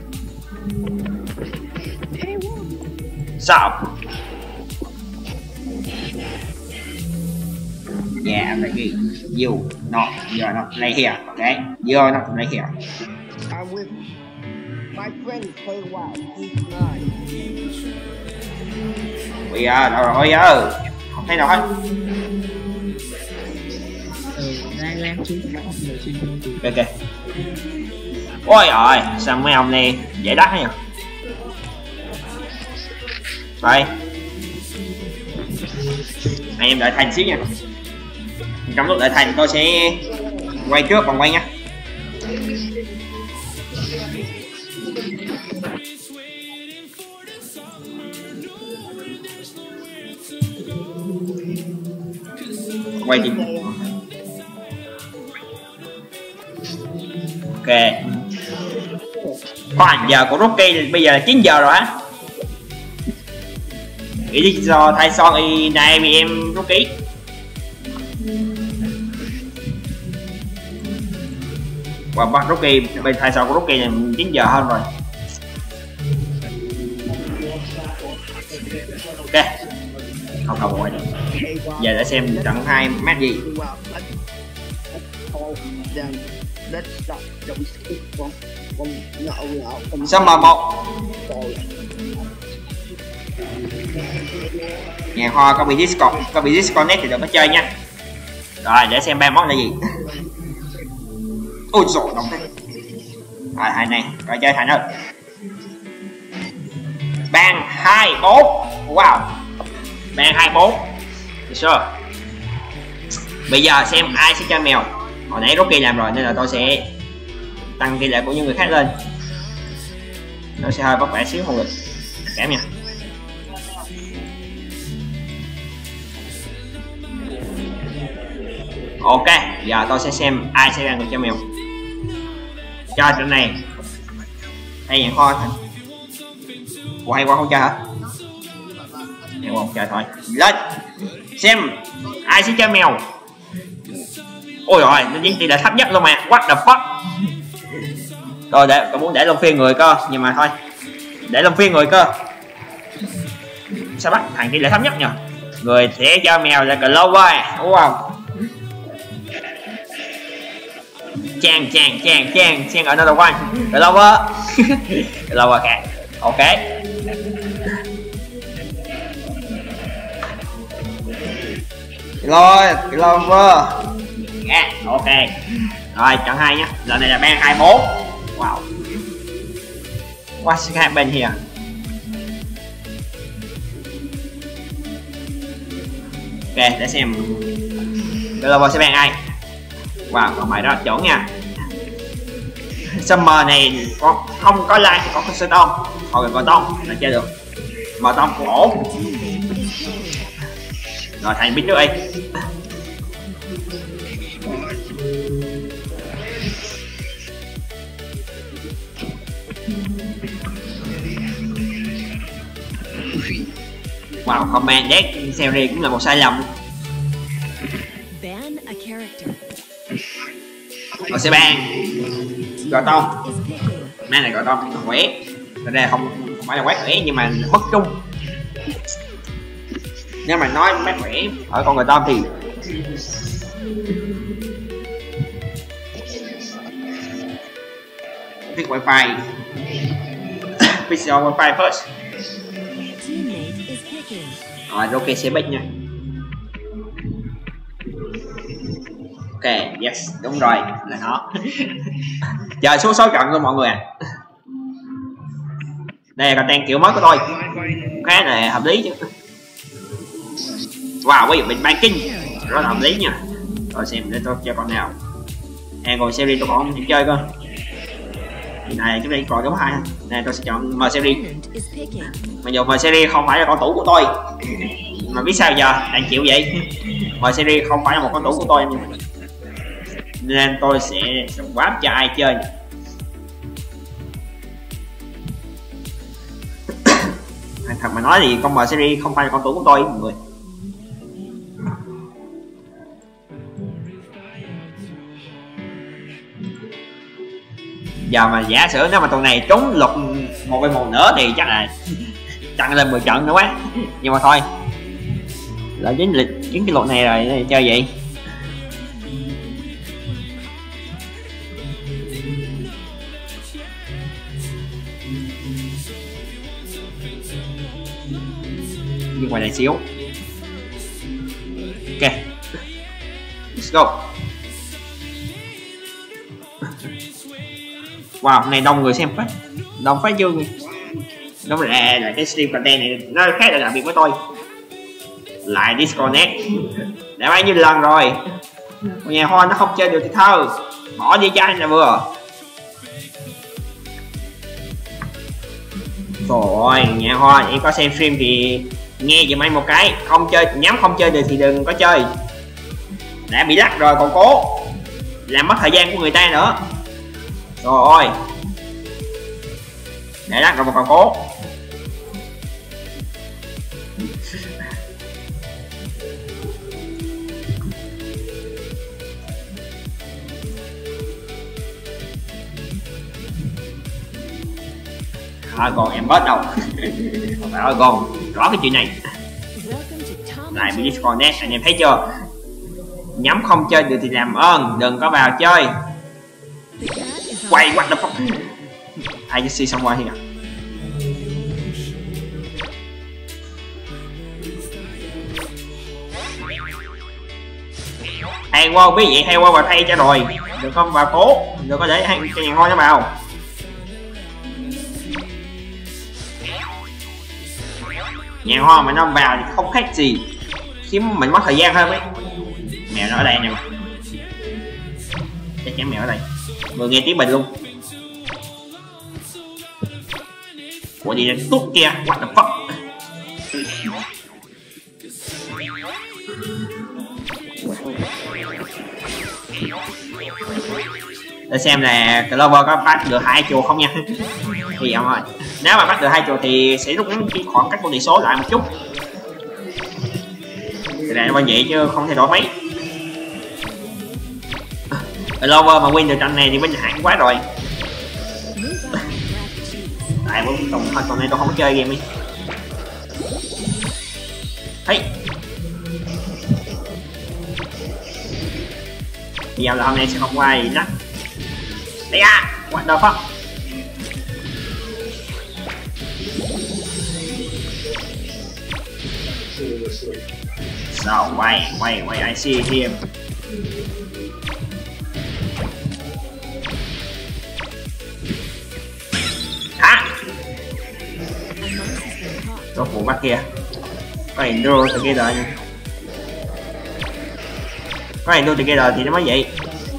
Sao? Yeah, baby. You not you're not play here, okay? You're not play here. I'm with my friend play wild. He's mine. Bây giờ đâu rồi ơi? Không thấy đâu hết. đang đang xuống người xin Ok ok. Ôi rồi, sao mấy ông này dễ đắt nhỉ? Đây. Anh em đợi Thành xíu nha. Trong lúc đợi Thành tôi sẽ quay trước vòng quay nha. Quay đi. Ok. Khoan, giờ của Rocky bây giờ là chín giờ rồi hả? Nghĩ đi do thay son y này vì em Rocky. Và bắt Rocky bên thay son của Rocky là chín giờ hơn rồi. Ok. Không không quay được. Giờ để xem trận hai match gì. Summer một. Nhà kho có bị discord, có bị disconnect thì đừng có chơi nha. Rồi để xem ba món là gì. Ôi dồi đồng thế. Rồi hai này, rồi chơi Thành ơi. Bang hai bốn. Wow. Bang hai bốn. Được chưa? Bây giờ xem ai sẽ chơi mèo. Hồi nãy Rocky làm rồi nên là tôi sẽ tăng tỷ lệ của những người khác lên. Nó sẽ hơi vất vả xíu không được. Kém nha. Ok, giờ tôi sẽ xem ai sẽ ra người chơi mèo. Cho trận này. Hay nhà kho Thành. Ủa hay quá không chơi hả? Hay quá không chơi thôi. Lên. Xem ai sẽ chơi mèo. Ôi rồi, nó dính tỷ lệ thấp nhất luôn mà. What the fuck. Tôi để tôi muốn để luôn phiên người cơ, nhưng mà thôi. Để luôn phiên người cơ. Sao bắt thằng tỷ lệ thấp nhất nhỉ? Người sẽ cho mèo là Clover, đúng không? Chàng chàng chàng chàng chàng ở another one. Clover. Clover cả. Ok. Clover, Clover. Yeah, ok. Rồi trận hai nhá. Lần này là bang hai bốn. Wow. What's happening here? Ok, để xem Clover sẽ bang ai. Wow, còn mày rất là chuẩn nha. Summer này có không có like thì có sơ tông. Hồi còn tông là chơi được. Mà tông cũng ổn. Rồi Thành biết trước đi. Wow, comment deck series cũng là một sai lầm. Ban a character. Rồi sẽ ban Gò tông. Is picking. Mang này gò tông khỏe. Thật ra không, không phải là quái khỏe nhưng mà mất trung. Nếu mà nói quái khỏe ở con người Tom thì pick wifi. Pick your wifi first. Teammate is picking. Rồi ok sẽ pick nha. Ok, yes, đúng rồi, là nó. Chờ số sáu trận luôn mọi người à. Đây là content kiểu mới của tôi, khá là hợp lý chứ. Wow, bây giờ mình ban kinh rất là hợp lý nha. Rồi xem để tôi chơi con nào. À còn series tôi còn không chơi cơ. Này chúng ta còn cái hai. Này tôi sẽ chọn M series. Opponent is picking. Mặc dù M series không phải là con tủ của tôi, mà biết sao giờ đang chịu vậy. M series không phải là một con tủ của tôi nên tôi sẽ quá cho ai chơi. Thật mà nói thì con M series không phải là con tủ của tôi mọi người. Giờ mà giả sử nếu mà tuần này trúng luật một về một nữa thì chắc là chặn lên mười trận nữa quá. Nhưng mà thôi, lại dính lịch dính cái luật này rồi chơi vậy. Nhưng ngoài này xíu. Ok, let's go. Wow, hôm nay đông người xem phát, đông phát dương. Đúng là, là cái stream content này nó khác là đặc biệt với tôi. Lại disconnect đã bao nhiêu lần rồi. Con nhà hoa nó không chơi được thì thôi, bỏ đi cho anh là vừa. Trời ơi, nhà hoa em có xem stream thì nghe giùm anh một cái, không chơi nhắm không chơi được thì đừng có chơi. Đã bị lắc rồi còn cố làm mất thời gian của người ta nữa. Rồi để lắc rồi mà còn cố. À, còn em bớt đâu. Không phải còn rõ cái chuyện này. Lại bị disconnect, anh em thấy chưa? Nhắm không chơi được thì làm ơn đừng có vào chơi. Quay what the fuck. I just see someone here. Hay qua biết vậy hay qua vào thay cho rồi. Đừng có vào cố, đừng có để hai cái nhà ngon nó vào. Nhà hoa mà nó vào thì không khác gì khiến mình mất thời gian hơn ấy. Mèo nó ở đây nè mà. Chắc chắn mèo ở đây. Vừa nghe tiếng bình luôn. Ủa gì đây tút kia, what the fuck. Để xem là Clover có bắt được hai chùa không nha. Thì ông ơi, nếu mà bắt được hai chùa thì sẽ rút ngắn cái khoảng cách của tỷ số lại một chút. Thì là như vậy chứ không thay đổi mấy. Clover mà win được trận này thì bên hạng quá rồi. Tại bữa tuần thôi tuần này tôi không có chơi game đi. Thấy. Giờ là hôm nay sẽ không có ai lắc. Đây à, what the fuck. So why why why I see him. Hả? Có phụ bắt kia. Có hình đô từ kia rồi nha. Có hình đô từ kia rồi thì nó mới vậy.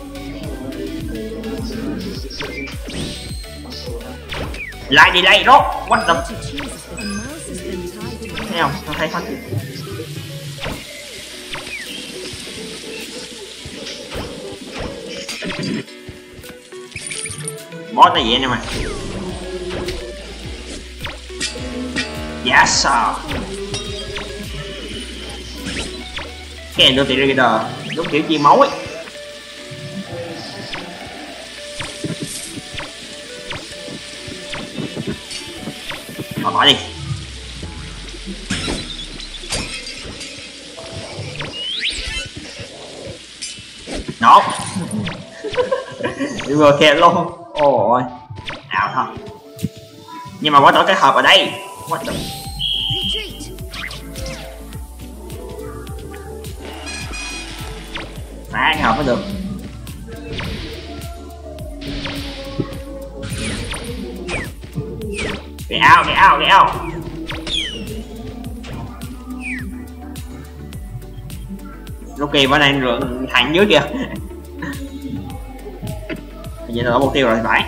Lại đi đây rốt. What the. Thấy không? Tôi thấy không? Boss này vậy nè mà. Yes sir. Cái này tiền ra đúng kiểu chi máu ấy. Bỏ bỏ đi. Nổ. Đi vừa kẹp luôn. Ôi ảo thôi. Nhưng mà quá tỏi cái hộp ở đây. What the... phá cái hộp mới được. Get out, get out, get out. Lucky vẫn đang rượn thẳng dưới kìa. Bây giờ là mục tiêu rồi phải.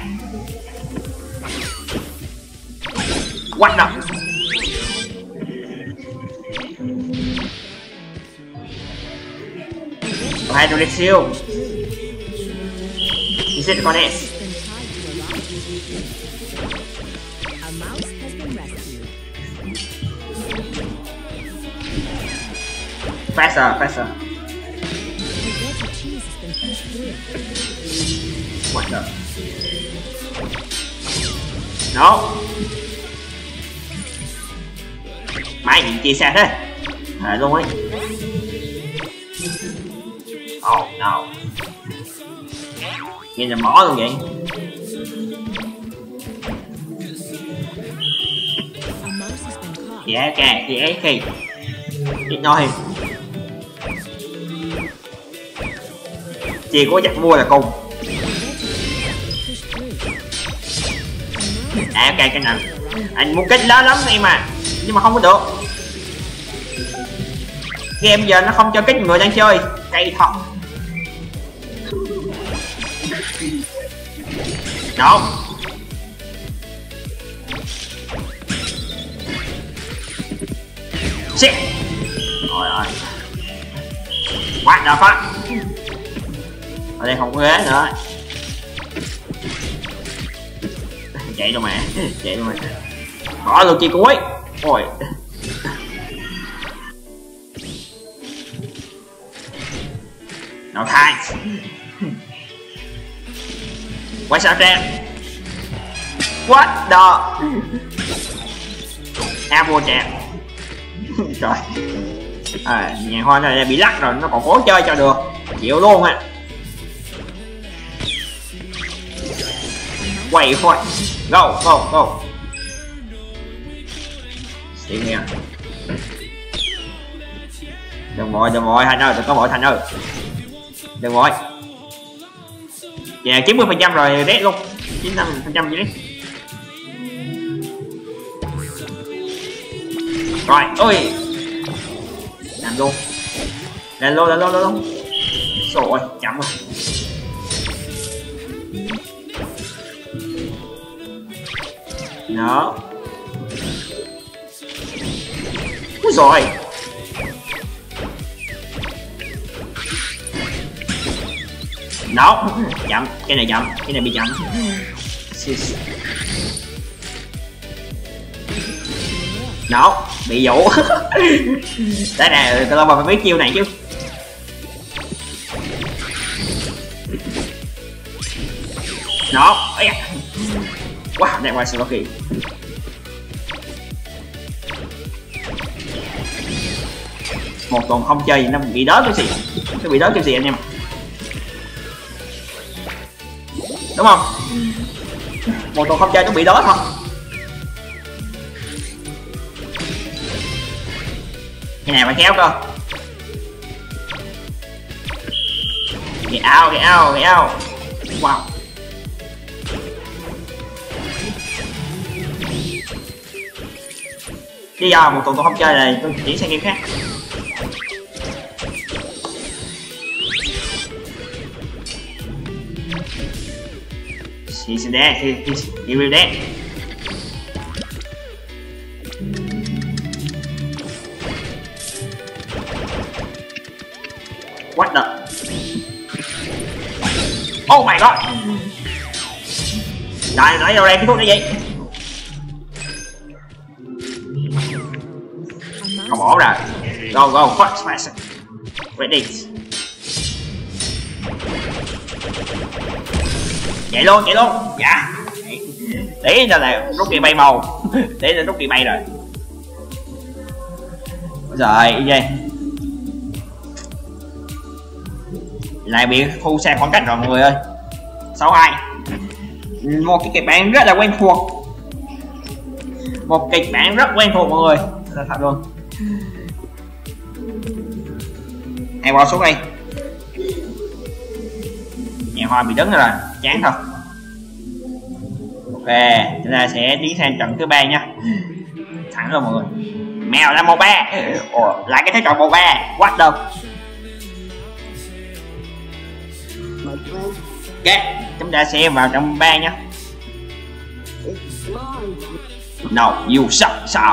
What the... Hydraulic shield. Is it connect? A mouse has been rescued. Faster, faster. The veggie cheese has been pushed through. What the... No. Mày nhìn chia xa thế. À luôn ấy. Oh no. Nhìn là bỏ luôn vậy. A mouse has been caught. Dạ kìa, chị ấy kì. Ít nói. Chị có chắc mua là cùng. Pushed through. À ok cái nào. Anh muốn kích lớn lắm em mà. Nhưng mà không có được. Game giờ nó không cho kích người đang chơi. Cay thật. Đâu. Shit. Rồi rồi. What the fuck. Ở đây không có ghế nữa. Chạy đâu mà. Chạy đâu mà. Bỏ luôn chi cuối. Ôi. No time. What's up there? What the? Apple Jam. Trời. À, nhà hoa này bị lắc rồi, nó còn cố chơi cho được. Chịu luôn á. Quay thôi. Go, go, go. Xịn nha. Đừng vội, đừng vội Thành ơi, đừng có vội Thành ơi. Đừng vội. Dạ chín mươi phần trăm rồi rét luôn. chín mươi lăm phần trăm gì đấy. Rồi, ôi. Làm luôn. Lên luôn, lên luôn, lên luôn. Rồi, chậm rồi. Đó. Úi rồi. Đó, chậm, cái này chậm, cái này bị chậm. Đó, bị dụ. Đấy nè, tao mà phải biết chiêu này chứ. Đó, ấy à. Wow, that was lucky. Một tuần không chơi nó bị đớt cái gì, nó bị đớt cái gì anh em. Đúng không? Một tuần không chơi nó bị đớt không? Cái này phải kéo cơ. Get out, get out, get out. Wow. Bây giờ một tuần tôi không chơi rồi, tôi chuyển sang game khác. He's dead, he, he's, he will dead. What the? Oh my god! Đại nãy đâu đây cái thuốc này vậy? Không ổn rồi. Go go, fuck smash. Ready. Chạy luôn, chạy luôn. Dạ. Để ra là rút kia bay màu. để lên rút kỳ bay rồi. Rồi vậy lại bị thu xa khoảng cách rồi mọi người ơi. Sáu hai, một cái kịch bản rất là quen thuộc, một kịch bản rất quen thuộc mọi người, là thật luôn. Hai qua xuống đây, nhà hoa bị đứng rồi, chán thôi. Ok, chúng ta sẽ tiến sang trận thứ ba nha, thẳng luôn mọi người. Mèo là một ba, ồ, lại cái thế trận một ba, what the. Ok, chúng ta sẽ vào trận ba nhé. No, you suck, sao?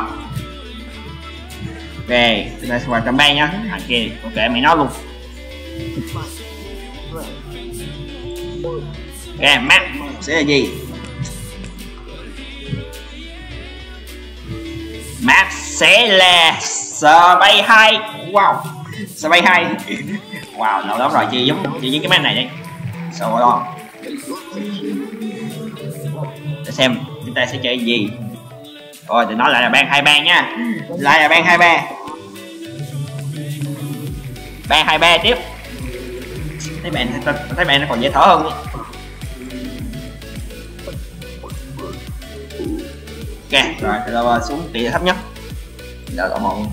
Ok, chúng ta sẽ vào trận ba nhé. Thằng kia, ok mày nói luôn. Ok, map sẽ là gì? Map sẽ là Survey hai. Wow, Survey hai. Wow, lâu lắm rồi chị giống chị với cái map này đấy. Sao rồi đó? Để xem chúng ta sẽ chơi gì. Rồi thì nói lại là bang hai bang nha. Lại là bang hai ba. Bang hai ba tiếp. Thấy bạn thấy bạn nó còn dễ thở hơn nữa. Ok, rồi từ đầu xuống tỷ thấp nhất. Đợi cậu một.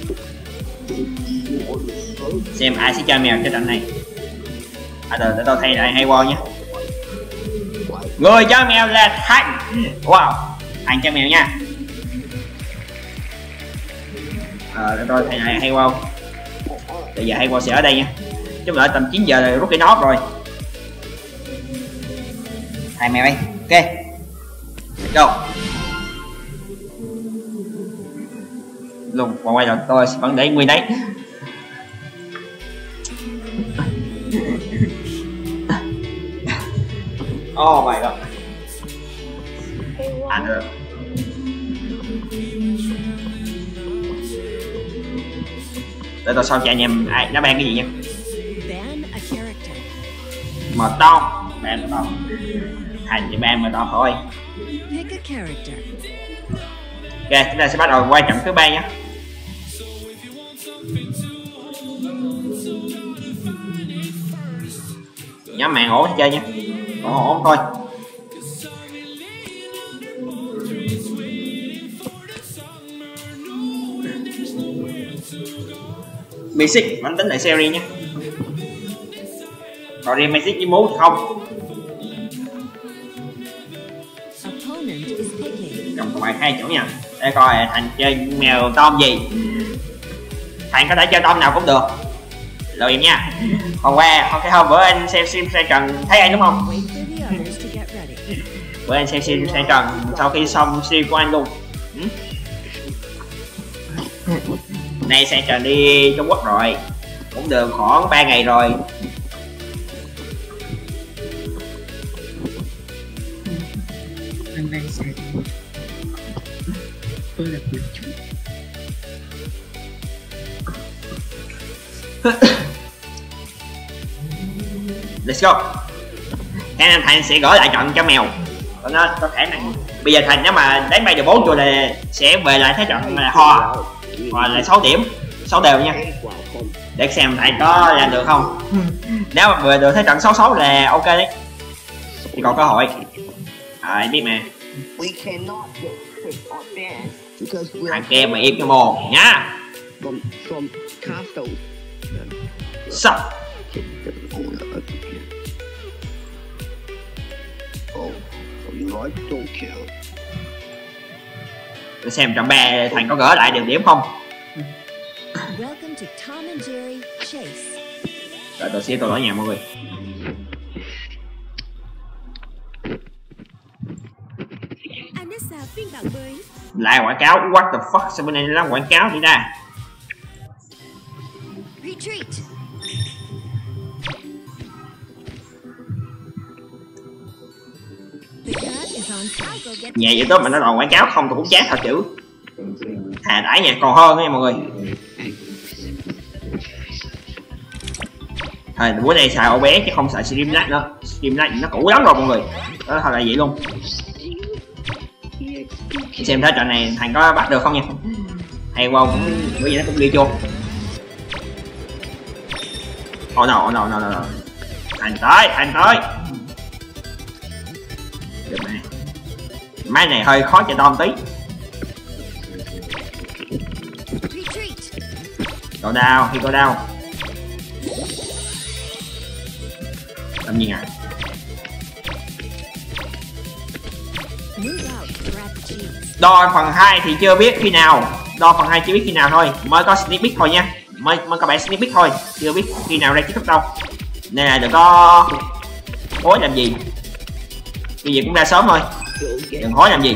Xem ai sẽ chơi mèo cái trận này. À từ để tôi thay lại hay qua nhé. Người chơi mèo là Thành. Wow, Thành chơi mèo nha. À, để tôi thay lại hay qua. Bây giờ hay qua sẽ ở đây nha. Chứ đợi tầm chín giờ là rút cái nốt rồi. Hai mèo đây. Ok. Let's go. Luôn còn quay rồi tôi vẫn để nguyên đấy. Oh my god. À được. Để tôi sau cho anh em ai nó ban cái gì nha. Mờ to, ban mờ to. Thành chỉ ban mờ to thôi. Ok, chúng ta sẽ bắt đầu quay trận thứ ba nhé. Nhóm mạng ổ chơi nha. Còn ổn thôi. Basic vẫn tính lại series nhé. Còn riêng Basic với Mú thì không. Trong còn bài hai chỗ nha. Để coi Thành chơi mèo Tom gì. Thành có thể chơi Tom nào cũng được. Lưu ý nha. Hôm qua, hôm cái hôm bữa anh xem sim xe trần thấy anh đúng không? Bữa anh xem sim xe trần sau khi xong sim của anh luôn. Ừ? Nay xe trần đi Trung Quốc rồi, cũng được khoảng ba ngày rồi. Anh đang xe tôi là quyền chủ. Let's go. Khả năng Thành sẽ gỡ lại trận cho mèo. Còn nó có khả năng bây giờ Thành nếu mà đánh bay được bốn chùa là sẽ về lại thế trận là ho. Hoặc là sáu điểm, sáu đều nha. Để xem Thành có làm được không. Nếu mà về được thế trận sáu sáu là ok đấy. Thì còn cơ hội. À, biết mà. Thằng kia mà im cái mồm nhá. Sắp. Để xem trận ba Thành có gỡ lại được điểm không. Rồi tôi sẽ tôi ở nhà mọi người. Lại quảng cáo, what the fuck, sao bên này làm quảng cáo đi ra. Nhà YouTube mà nó đòi quảng cáo không tôi cũng chát thật chữ. Thà đãi nhà còn hơn nha mọi người. Thôi bữa nay xài ô bê ét chứ không xài Streamlabs nữa. Streamlabs nó cũ lắm rồi mọi người. Đó thật là vậy luôn. Xem thế trận này thằng có bắt được không nha. Hay wow cũng bởi vì nó cũng ghi chôn. Oh no, oh no, no, no, no. Thành tới, thành tới. Được này. Máy này hơi khó chạy to một tí. Go down, khi go down. Làm gì à? Đo phần hai thì chưa biết khi nào. Đo phần hai chưa biết khi nào thôi. Mới có sneak peek thôi nha. Mới mới có bản sneak peek thôi. Chưa biết khi nào ra kết thúc đâu. Nên là đừng có hối làm gì. Cái gì cũng ra sớm thôi. Đừng hối làm gì.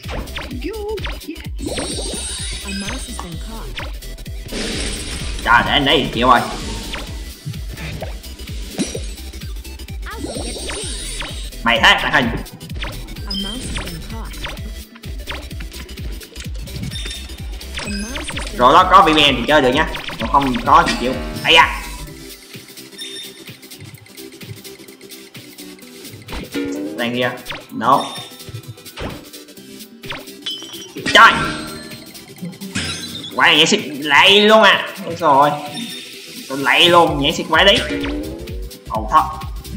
Trời, để anh đấy chịu rồi. Mày thế tàng hình. Rồi đó có vê pê en thì chơi được nhá. Còn không có thì chịu. Ây da. Đây kia. Đó. Trời. Quả này nhảy xịt lạy luôn à. Ôi rồi. Tôi lạy luôn, nhảy xịt quả đấy. Ồ thật.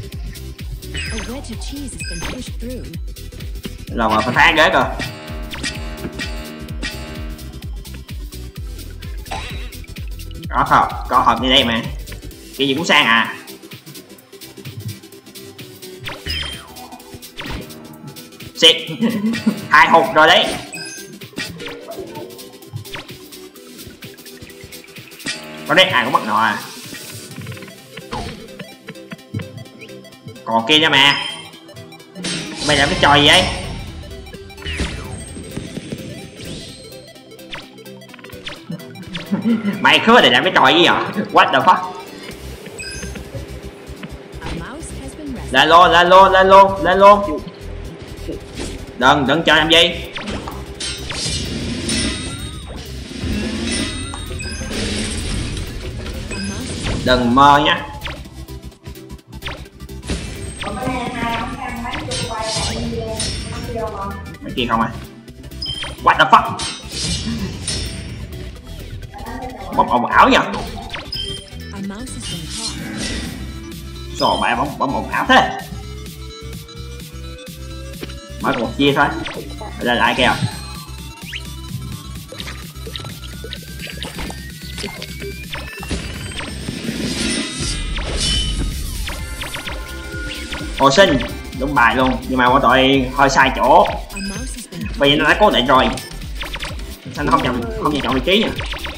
Rồi mà phải phá ghế cơ. Có không? Có hộp như đây mà. Cái gì cũng sang à. Xịt. Hai hộp rồi đấy. Có đấy ai cũng bắt nọ à. Còn kia nha mà. Mày làm cái trò gì vậy? Mày khứa để làm cái trò gì vậy? What the fuck? Lên luôn, lên luôn, lên luôn, lên luôn. Đừng, đừng chơi làm gì. Đừng mơ nhá. Mấy kia không à? What the fuck? Bấm ồn ảo nhỉ? Sao bạn bấm bấm ồn ảo thế? Mở một chia thôi. Lên lại kìa. Hồ sinh đúng bài luôn, nhưng mà của tội hơi sai chỗ. Bây giờ nó đã cố định rồi. Sao nó không chọn không chọn vị trí nha.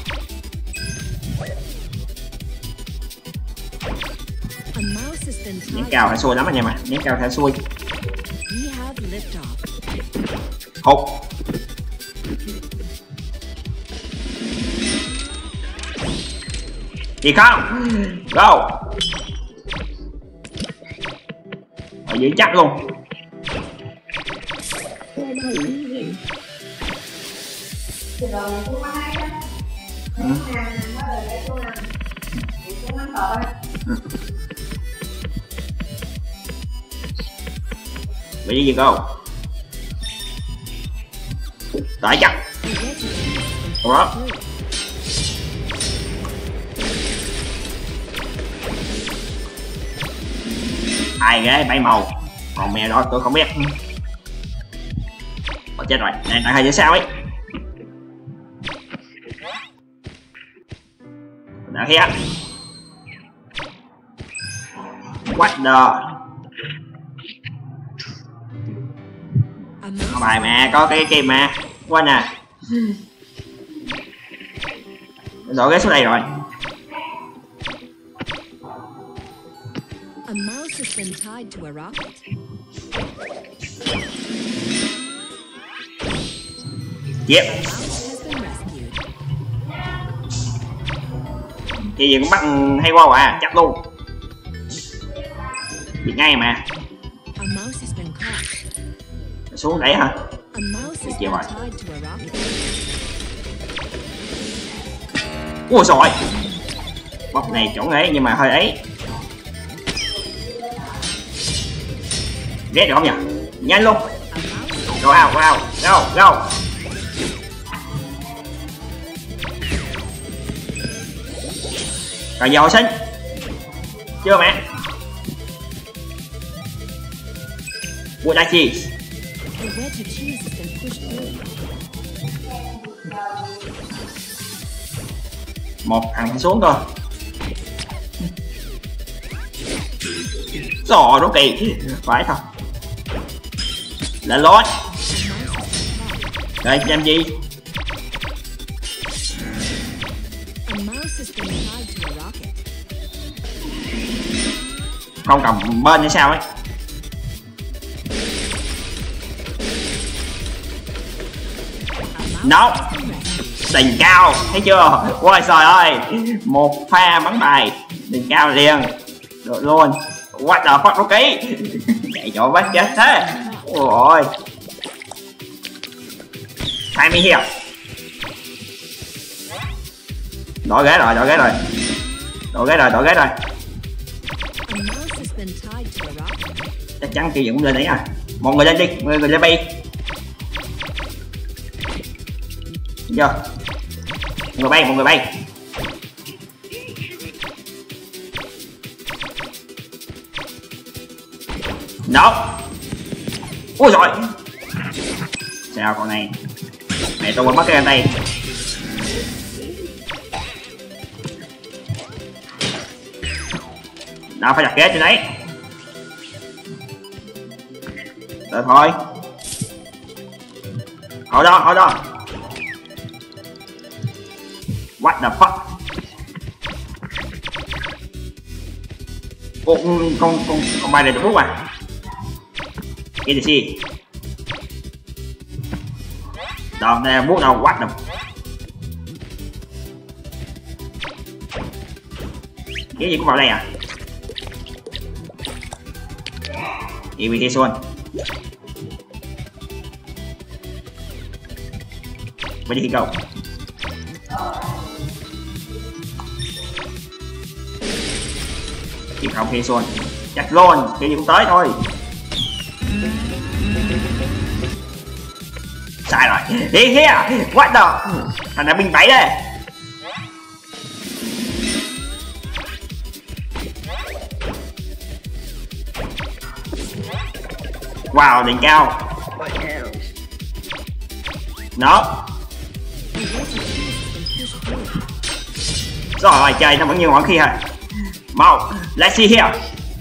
Nhấn cao phải xuôi lắm anh em ạ. Nhấn cao phải xuôi. Hụt. Gì không? Go. Ở dưới chắc luôn. Ừ. Ừ. Bây giờ go. Đợi chắc. Đó. Ai ghê bay màu. Còn mẹ đó tôi không biết. Ồ, chết rồi. Này tại hay vậy sao ấy. Đã kia. What the. Có bài mà, có cái kim mà. Quên à. Đổi ghế xuống đây rồi. A mouse has been tied to a rocket. Yep. Thì gì cũng bắt hay qua à, chắc luôn. Bị ngay mà. Xuống đẩy hả? Chịu rồi. Ui rồi. Bọc này chỗ ấy nhưng mà hơi ấy. Ghét được không nhỉ? Nhanh luôn. Go out, go out, go, go. Còn giờ hồi sinh chưa mẹ. What that is? The wedge of cheese has been pushed through. Một thằng xuống thôi. Rồi nó kỳ phải thôi. Là lót. Đây làm gì? A mouse has been tied to a rocket. Không cầm bên hay sao ấy. No. Đỉnh cao, thấy chưa? Ôi trời ơi, một pha bắn bài đỉnh cao liền được luôn. What the fuck Rocky. Chạy chỗ bắt chết thế. Ôi hai mươi hiệp. Đổi ghế rồi, đổi ghế rồi. Đổi ghế rồi, đổi ghế rồi. A mouse has been tied to a rocket. Chắc chắn kia cũng lên đấy à. Một người lên đi, một người lên bay. Chưa? Một người bay, một người bay. No. Ui rồi. Sao con này? Mẹ tôi quên mất cái găng tay. Nào phải đặt ghế trên đấy. Được thôi. Ở đó, ở đó. What the fuck? Con con con con bay này được bút à? Cái gì gì? Đâu nè bút đâu what the? Cái gì cũng vào đây à? Invitation. Where did he go? Thì không khi xuân chắc luôn cái gì cũng tới thôi. Sai rồi. Đi here. What the? Thằng đã binh bẫy đây. Wow đỉnh cao. Nó rồi chơi nó vẫn như mọi khi hả? Mau, let's see here.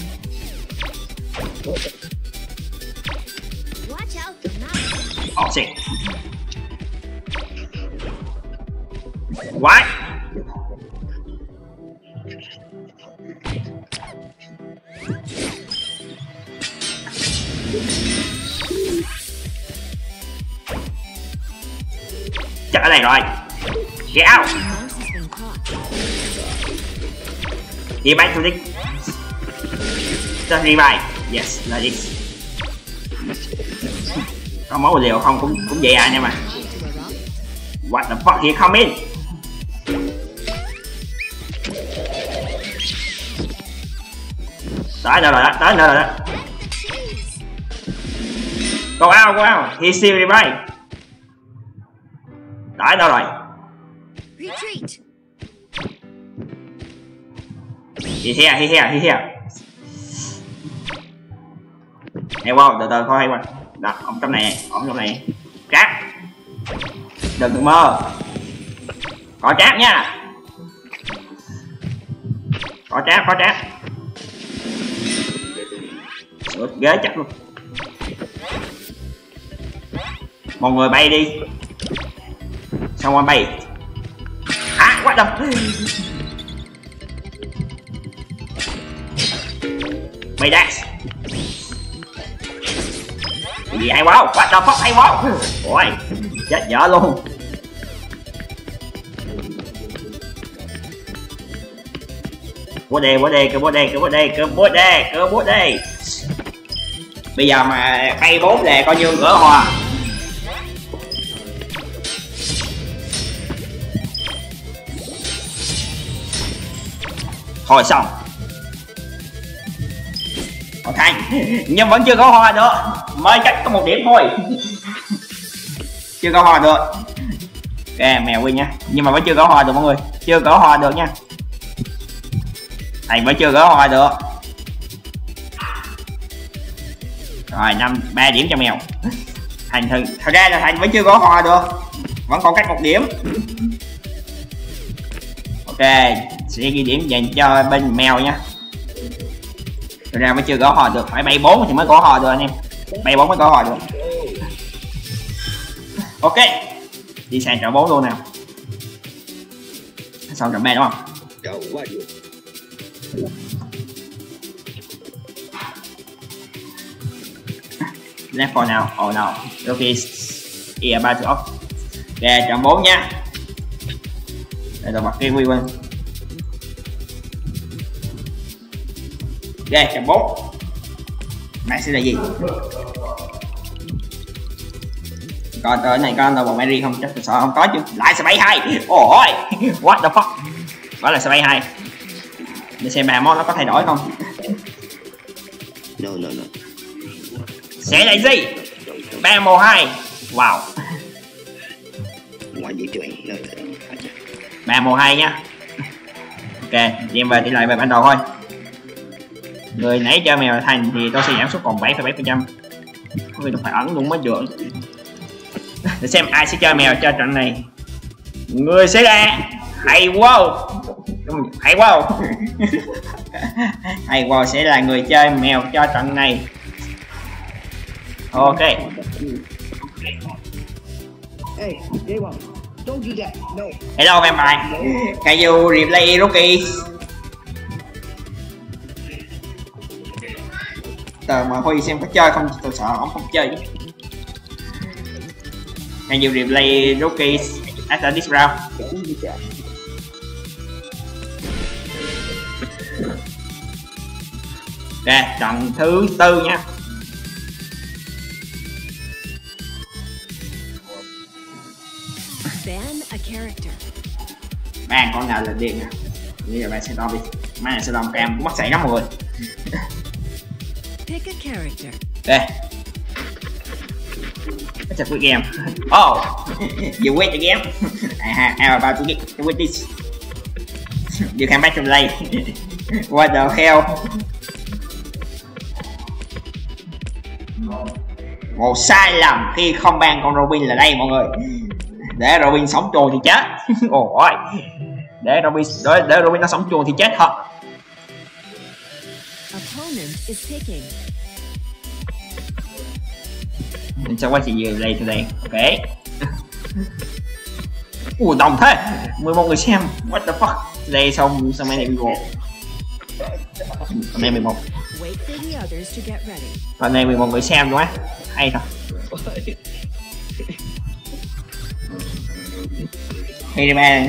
Oh shit. What? Chắc ở đây rồi. Get out. Đi back to the Just revive. Yes, là đi. Có máu liều không cũng cũng vậy à nha mà. What the fuck he come in? Tới đâu rồi đó, tới đâu rồi đó. Go out, go out. He still revive. Tới đâu rồi? Retreat. He here, he here, he here. Hay quá, từ từ thôi hay quá. Đặt ông trong này, ông trong này. Trap. Đừng đừng mơ. Có trap nha. Có trap, có trap. Sửa ghế chắc luôn. Một người bay đi. Xong rồi bay. À, what the... Bay dash. Cái gì hay quá, what the fuck hay quá. Ôi, chết dở luôn. Bố đề, bố đề, cứ bố đề, cứ bố đề, cứ bố đề, cứ bố đề. Bây giờ mà bay bốn đề coi như gỡ hòa. Thôi xong. Ok, nhưng vẫn chưa có hoa được. Mới chắc có một điểm thôi. Chưa có hoa được. Ok, mèo win nha. Nhưng mà vẫn chưa có hoa được mọi người. Chưa có hoa được nha. Thành vẫn chưa gỡ hoa được. Rồi năm ba điểm cho mèo. Thành thật, thật ra là Thành vẫn chưa gỡ hoa được, vẫn còn cách một điểm. Ok, sẽ ghi điểm dành cho bên mèo nha. Thật ra vẫn chưa gỡ hoa được, phải bay bốn thì mới gỡ hoa được anh em, bay bốn mới gỡ hoa được. Ok, đi sang trận bốn luôn nào. Xong trận ba đúng không? Left for now, oh no, okay, yeah, about to off. Ok, trận bốn nha. Đây là mặt kia quy quân. Ok, trận bốn. Mày sẽ là gì? Coi tới này có đâu một Mary không, chắc sợ không có chứ. Lại sẽ bay hai. Ôi, what the fuck. Đó là sẽ bay hai. Để xem bà món nó có thay đổi không. No, no, no. Sẽ là gì? ba một hai. Wow. What are you doing? No, no, no. ba một hai nha. Ok, em về tỷ lệ về ban đầu thôi. Người nãy chơi mèo Thành thì tôi sẽ giảm xuống còn bảy phẩy bảy phần trăm. Có khi tôi phải ẩn luôn mới được. Để xem ai sẽ chơi mèo cho trận này. Người sẽ là hay wow. Hay wow. Hay wow sẽ là người chơi mèo cho trận này. Ok. Hey, J-Wong, don't do that. No. Hello vampire. Can you replay rookies? Tờ mà Huy xem có chơi không, tôi sợ ông không chơi. Can you replay rookies after this round? Ok, trận thứ tư nha. Ban a character. Ban con nào là điện nè. Bây giờ bạn sẽ đo đi. Má này sẽ đo cam cũng mắc sảy lắm mọi người. Pick a character. Ok. Let's a quick game. Oh, you win the game. I have about to get to win this. You come back to play. What the hell? Một sai lầm khi không ban con Robin là đây mọi người. Để Robin sống chuồng thì chết. Ôi, để Robin để, để Robin nó sống chuồng thì chết thật. Opponent is picking. Mình sẽ quay chị về đây từ đây. Ok. Ủa đồng thế, mười một người xem. What the fuck. Đây xong xong mấy này bị gồ. Còn đây mười một. Wait for the others to get ready. Còn đây mười một người xem đúng á. Hay thật. Hay đi ba.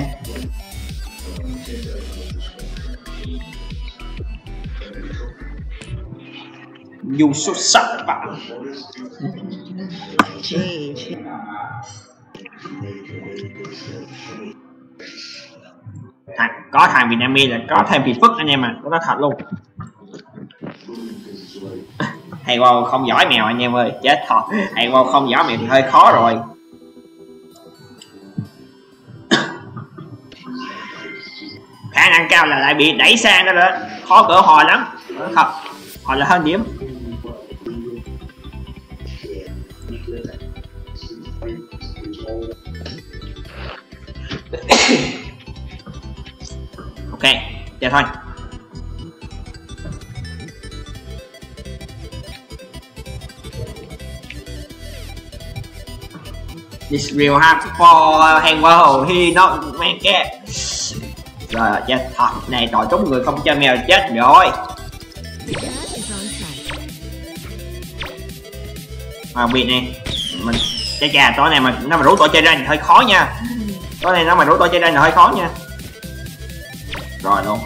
Dù xuất sắc các bạn. Thằng, có thằng Vietnamese là có thêm phiền phức anh em à, có nó thật luôn. Hay wow không giỏi mèo anh em ơi, chết thật. Hay wow không giỏi mèo thì hơi khó rồi. Khả năng cao là lại bị đẩy sang đó đó, khó cỡ hồi lắm. Thật, hồi là hơn điểm. Ok, chơi thôi. This real hard for hang wow, he not make it. Rồi chết thật, này trò trúng người không chơi mèo chết rồi. The cat is on site. Mà bị này, mình cái trà tối này mà nó mà rủ tôi chơi ra thì hơi khó nha. Tối này nó mà rủ tôi chơi ra thì hơi khó nha. Rồi luôn.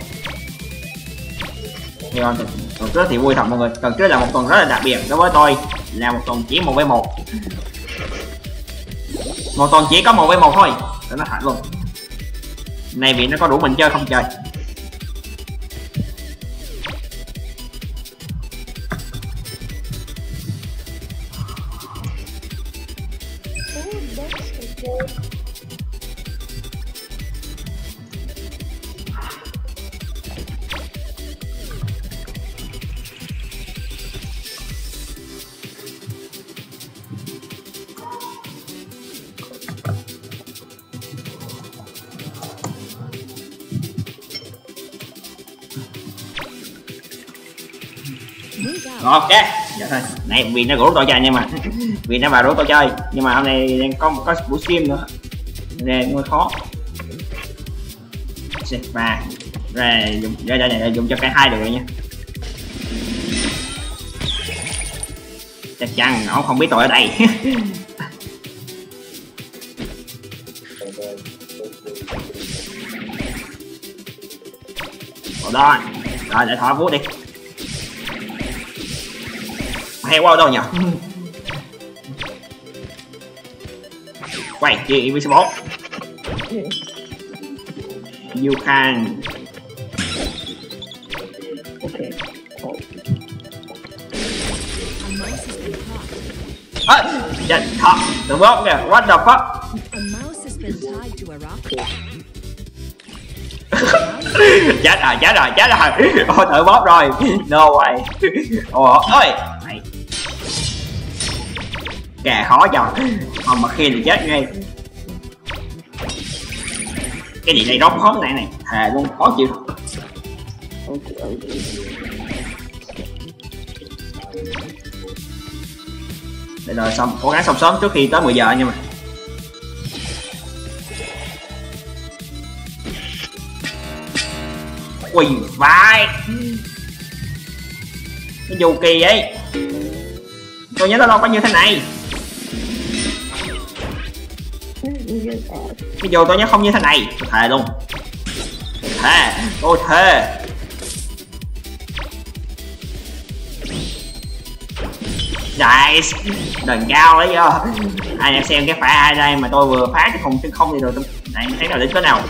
Thì còn tuần trước thì vui thật mọi người, tuần trước là một tuần rất là đặc biệt đối với tôi, là một tuần chỉ một với một. Một tuần chỉ có một với một thôi, để nó thật luôn. Này vì nó có đủ mình chơi không chơi. Move out. Rồi, ok. Dạ thôi. Này vì nó rủ tôi chơi nhưng mà vì nó vào rủ tôi chơi nhưng mà hôm nay đang có có buổi stream nữa nên hơi khó. Và rồi dùng ra đây này dùng cho cả hai được rồi nha. Chắc chắn nó không biết tôi ở đây. Ủa đó rồi để thỏa vuốt đi. Hay quá đâu nhỉ. Quay chị invisible. You can. Okay. Oh. A mouse has been caught. Ơ, chết thật, đừng bóp kìa, what the fuck. A mouse has been tied to a rocket. Chết rồi, chết rồi, chết rồi. Ôi, tự bóp rồi. No way. Ôi, ơi. Kìa, khó cho. Còn mà khi thì chết ngay. Cái gì này rong khó này này. Thề luôn, khó chịu. Okay. Okay. Để rồi xong, cố gắng xong sớm trước khi tới mười giờ nha mà. Ui, vai. Cái dù kỳ ấy. Tôi nhớ nó đâu có như thế này. Cái dù tôi nhớ không như thế này. Tôi thề luôn. Thề, tôi thề. Nice. Đền cao đấy vô. Ai đang xem cái phá ai đây mà tôi vừa phá chứ không chứ không thì rồi tôi này thấy là đến cỡ nào.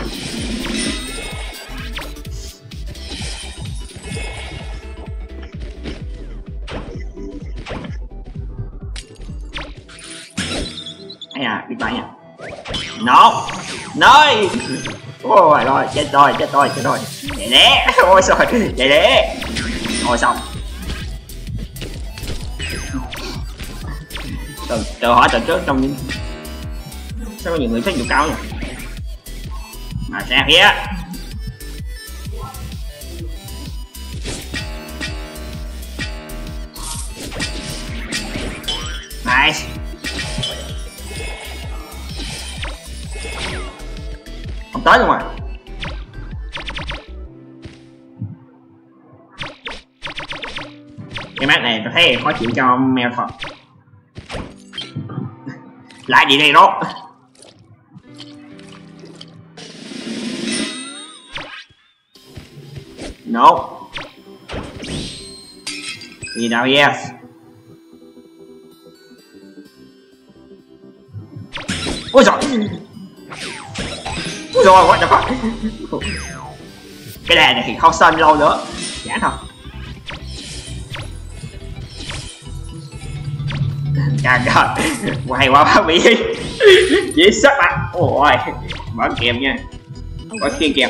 Ấy à, biết bài nha. No. Nơi. Ôi rồi, chết rồi, chết rồi, chết rồi. Chạy né. Ôi trời, chạy né. Ôi xong. Từ, từ hỏi từ trước trong sao có nhiều người thích vụ cao nhỉ? Mà ra phía. Nice. Không tới luôn à. Cái map này tôi thấy khó chịu cho mèo thật. Lại gì đây đó. No. Gì đâu yes. Ôi giời. Ôi giời, what the fuck. Cái đèn này thì không sơn lâu nữa. Chán thật. Càng god. Hay quá bác bị dễ sức á. Ôi bắn kèm nha. Bắn kiên kèm.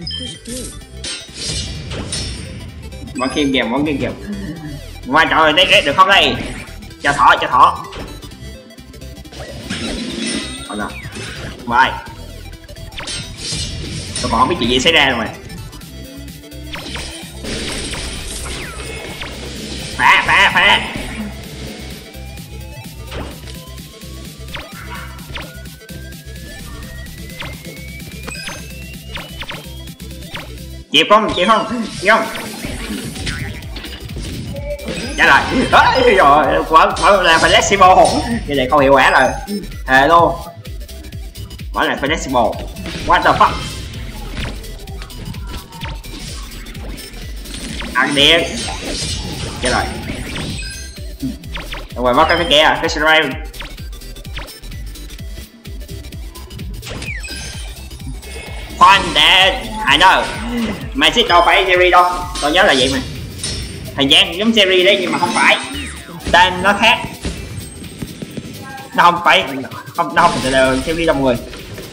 Bắn kiên kèm, bắn kiên kèm. Ngoài trời đây được không đây? Cho thỏ, cho thỏ. Thôi nào. Vai. Tôi còn không biết chuyện gì xảy ra rồi. Phá, phá, phá. Chịu không, chịu không, chịu không. Trả lời. Ôi rồi, quả là flexible. Cái này không hiệu quả rồi. Thề luôn. Quả là flexible. What the fuck. Ăn điện. Trả lời. Rồi bắt cái cái kia, cái slime. Khoan để I know. Magic đâu phải series đâu. Tôi nhớ là vậy mà. Thời gian giống series đấy nhưng mà không phải. Tên nó khác. Nó không phải không nó không phải là series đâu mọi người.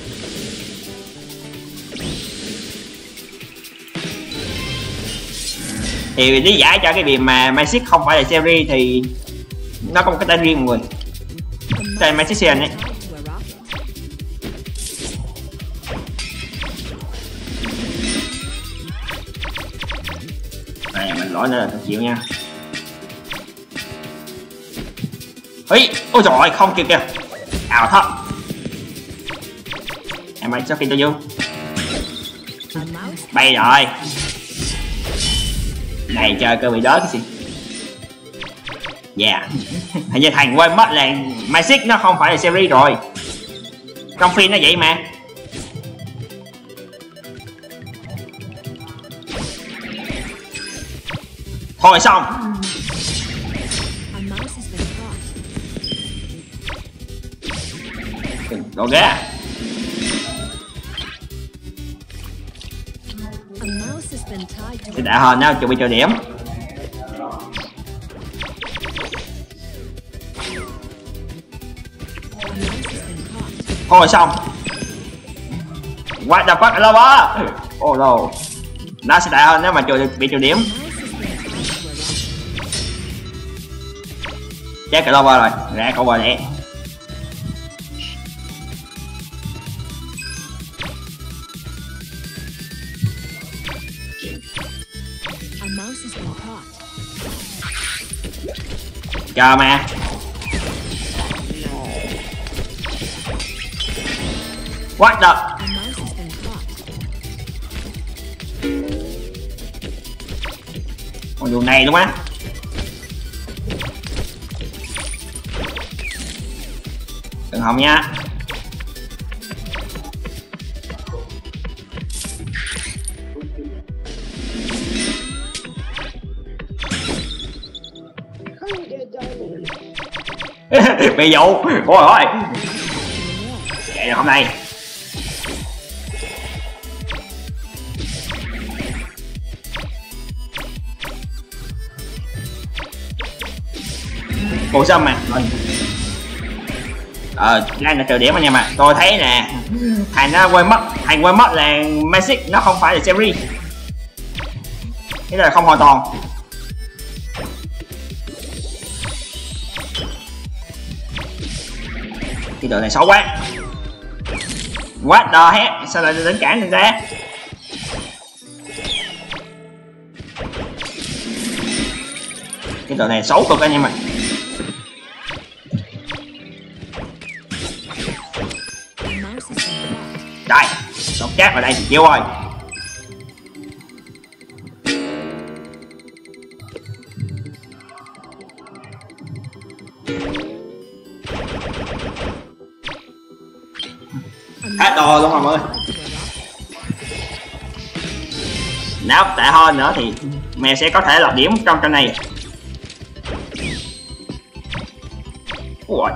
Thì lý giải cho cái việc mà Magic không phải là series thì nó có một cái tên riêng mọi người. Tên Magician ấy. Này mình lỗi nữa là tôi chịu nha. Ý, ôi trời ơi, không kìa kìa. Ảo thật. Em ơi, sao khi tôi vô? Bay rồi. Này chơi cơ bị đớn cái gì. Yeah. Hình như thằng quên mất là Magic nó không phải là series rồi. Trong phim nó vậy mà. Thôi xong. Đồ ghê. Thì đã hơn nào chuẩn bị cho điểm. Thôi xong. What the fuck là ba. Oh no. Nó sẽ đại hơn nếu mà bị trừ điểm. Chết cái lover rồi, ra câu bờ nè. Chờ mà. What the? Con đường này đúng á. Đừng hòng nha. Bị dụ. Ôi ơi. Chạy được hôm nay. Ủa sao mà ờ đang là trừ điểm anh em à. Tôi thấy nè thằng nó quên mất thằng quên mất là Magic nó không phải là series, thế là không hoàn toàn. Cái đội này xấu quá. What the heck, sao lại đến cản người ta. Cái đội này xấu cực anh em ạ. Đây, đột chát vào đây thì chịu rồi. Hết đồ luôn rồi ơi. Nếu tệ hơn nữa thì mẹ sẽ có thể lọt điểm trong trận này. Ui.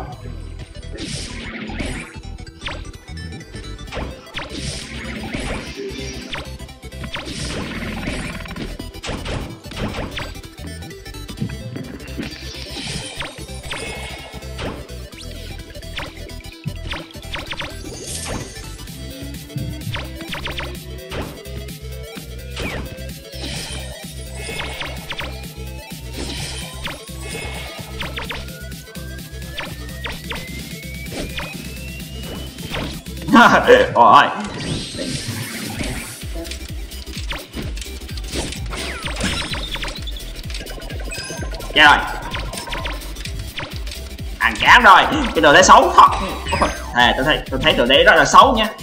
Ôi. Chết rồi. Ăn cám rồi. Cái đồ đấy xấu thật. À, tôi thấy tôi thấy đồ đấy rất là xấu nha.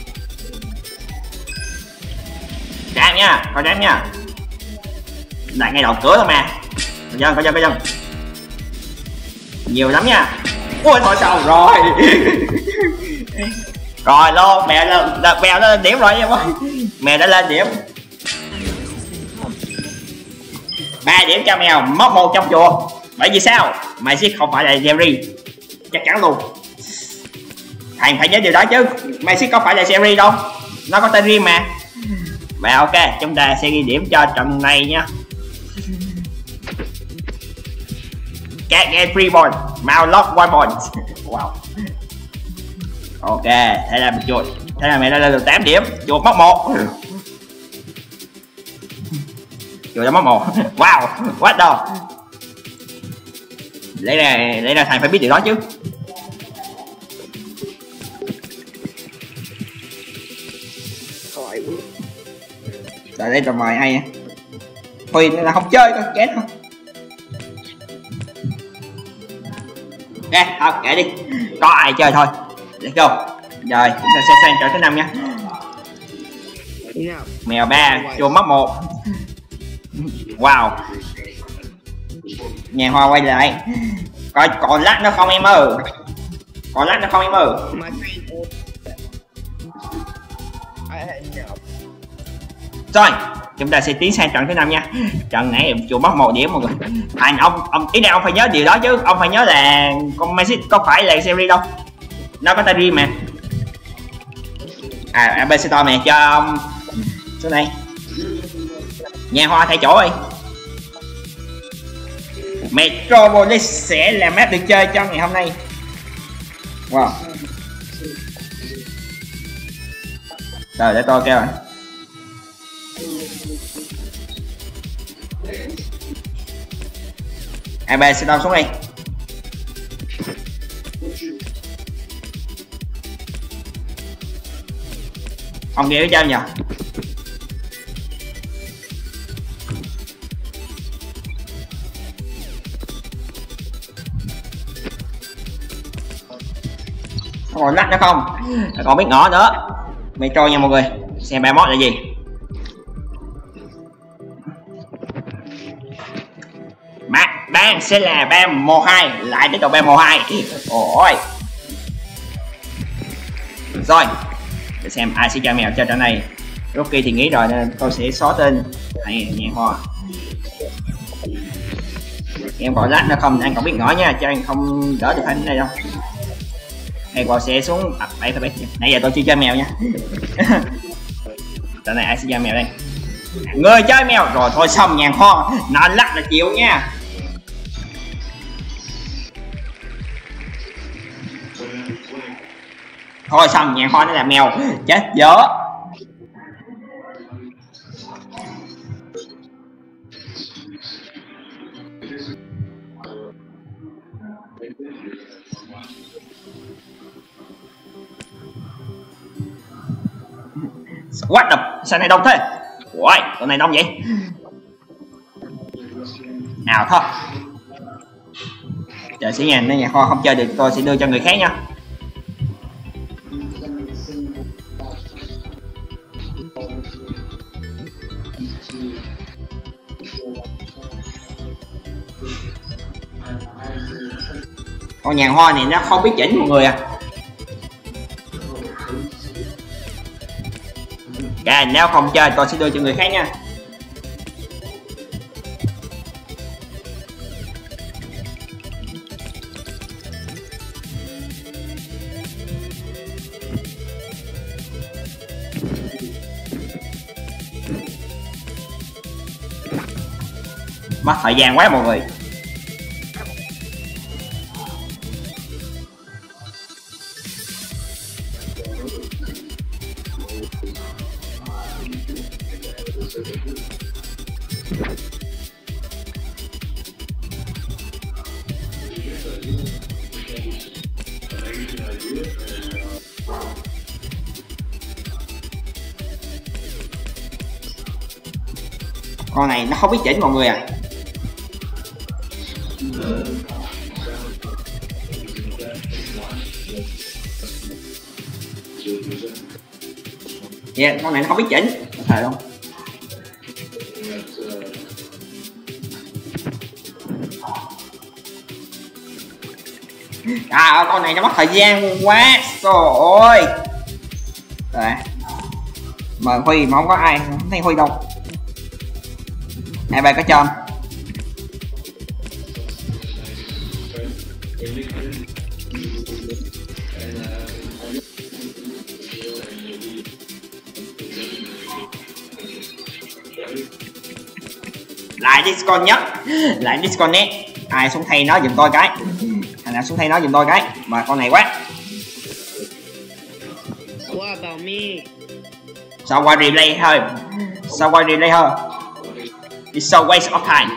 Cám nha, coi cám nha. Lại ngay đầu cửa thôi mà. Coi dân, coi dân, coi dân. Nhiều lắm nha. Ui thôi xong rồi. Rồi luôn, mẹ lên, mèo nó lên điểm rồi em ơi. Mèo đã lên điểm. ba điểm cho mèo, móc một trong chùa. Bởi vì sao? Magic không phải là Jerry. Chắc chắn luôn. Thằng phải nhớ điều đó chứ. Magic không phải là Jerry đâu. Nó có tên riêng mà. Và ok, chúng ta sẽ ghi điểm cho trận này nha. Các game free point, mau lock one point. Wow. Ok, thế là mình chuột. Thế là mẹ đã lên được tám điểm. Chuột móc một. Chuột đã móc một. Wow, what the. Lấy ra, lấy ra thằng phải biết điều đó chứ. Tại đây trò mời hay. Huyền là không chơi thôi, chết thôi. Ok, thôi kệ đi, có ai chơi thôi. Let's go. Rồi chúng ta sẽ sang trận thứ năm nha. Nào. Mèo ba chùa mất một. Wow. Nhà hoa quay lại. Coi còn lát nó không em ơi. Còn lát nó không em ơi. My friend. I had no. Rồi, chúng ta sẽ tiến sang trận thứ năm nha. Trận này em chùa mất một điểm mọi người. Anh ông ông ý này ông phải nhớ điều đó chứ, ông phải nhớ là con Magic có phải là series đâu. Nó có tay riêng mà. À, a bê xê to mẹ cho ông số này. Nhà hoa thay chỗ đi. Metropolis sẽ là map được chơi cho ngày hôm nay. Wow. Rồi để tôi kêu rồi. a bê sẽ đâu xuống đi. Ông kia chơi nhờ. Còn lắc nữa không? Còn biết ngõ nữa. Metro nha mọi người. Xem ba mod là gì? Mát đang sẽ là ba một hai, lại tiếp tục ba một hai. Ôi. Rồi. Để xem ai sẽ chơi mèo chơi trận này. Rocky thì nghĩ rồi nên tôi sẽ xóa tên. Này nhà hoa. Em gọi lát nữa không, anh còn biết ngõ nha, cho anh không đỡ được anh này đâu. Em gọi sẽ xuống à, bảy bảy. Nãy giờ tôi chưa chơi mèo nha. Trận này ai sẽ chơi mèo đây? Người chơi mèo rồi thôi xong nhàn ho, nó lắc là chịu nha. Thôi xong nhàn ho nó là mèo chết dở. What the... sao này đông thế? Ui, tụi này đông vậy? Nào thôi. Chờ xí nha, nếu nhà kho không chơi được tôi sẽ đưa cho người khác nha. Con nhà hoa này nó không biết chỉnh mọi người à. À, nếu không chơi tôi sẽ đưa cho người khác nha. Mất thời gian quá mọi người. Con này nó không biết chỉnh mọi người à. Yeah, con này nó không biết chỉnh, có thể không? À, con này nó mất thời gian quá rồi. Rồi. Mời Huy mà không có ai, không thấy Huy đâu. Hai bài có cho lại Discord nhất, lại Discord net. Ai xuống thay nó giùm tôi cái, thằng nào xuống thay nó giùm tôi cái, mà con này quá. What about me? Sao qua replay thôi, sao qua replay thôi. It's so waste of time.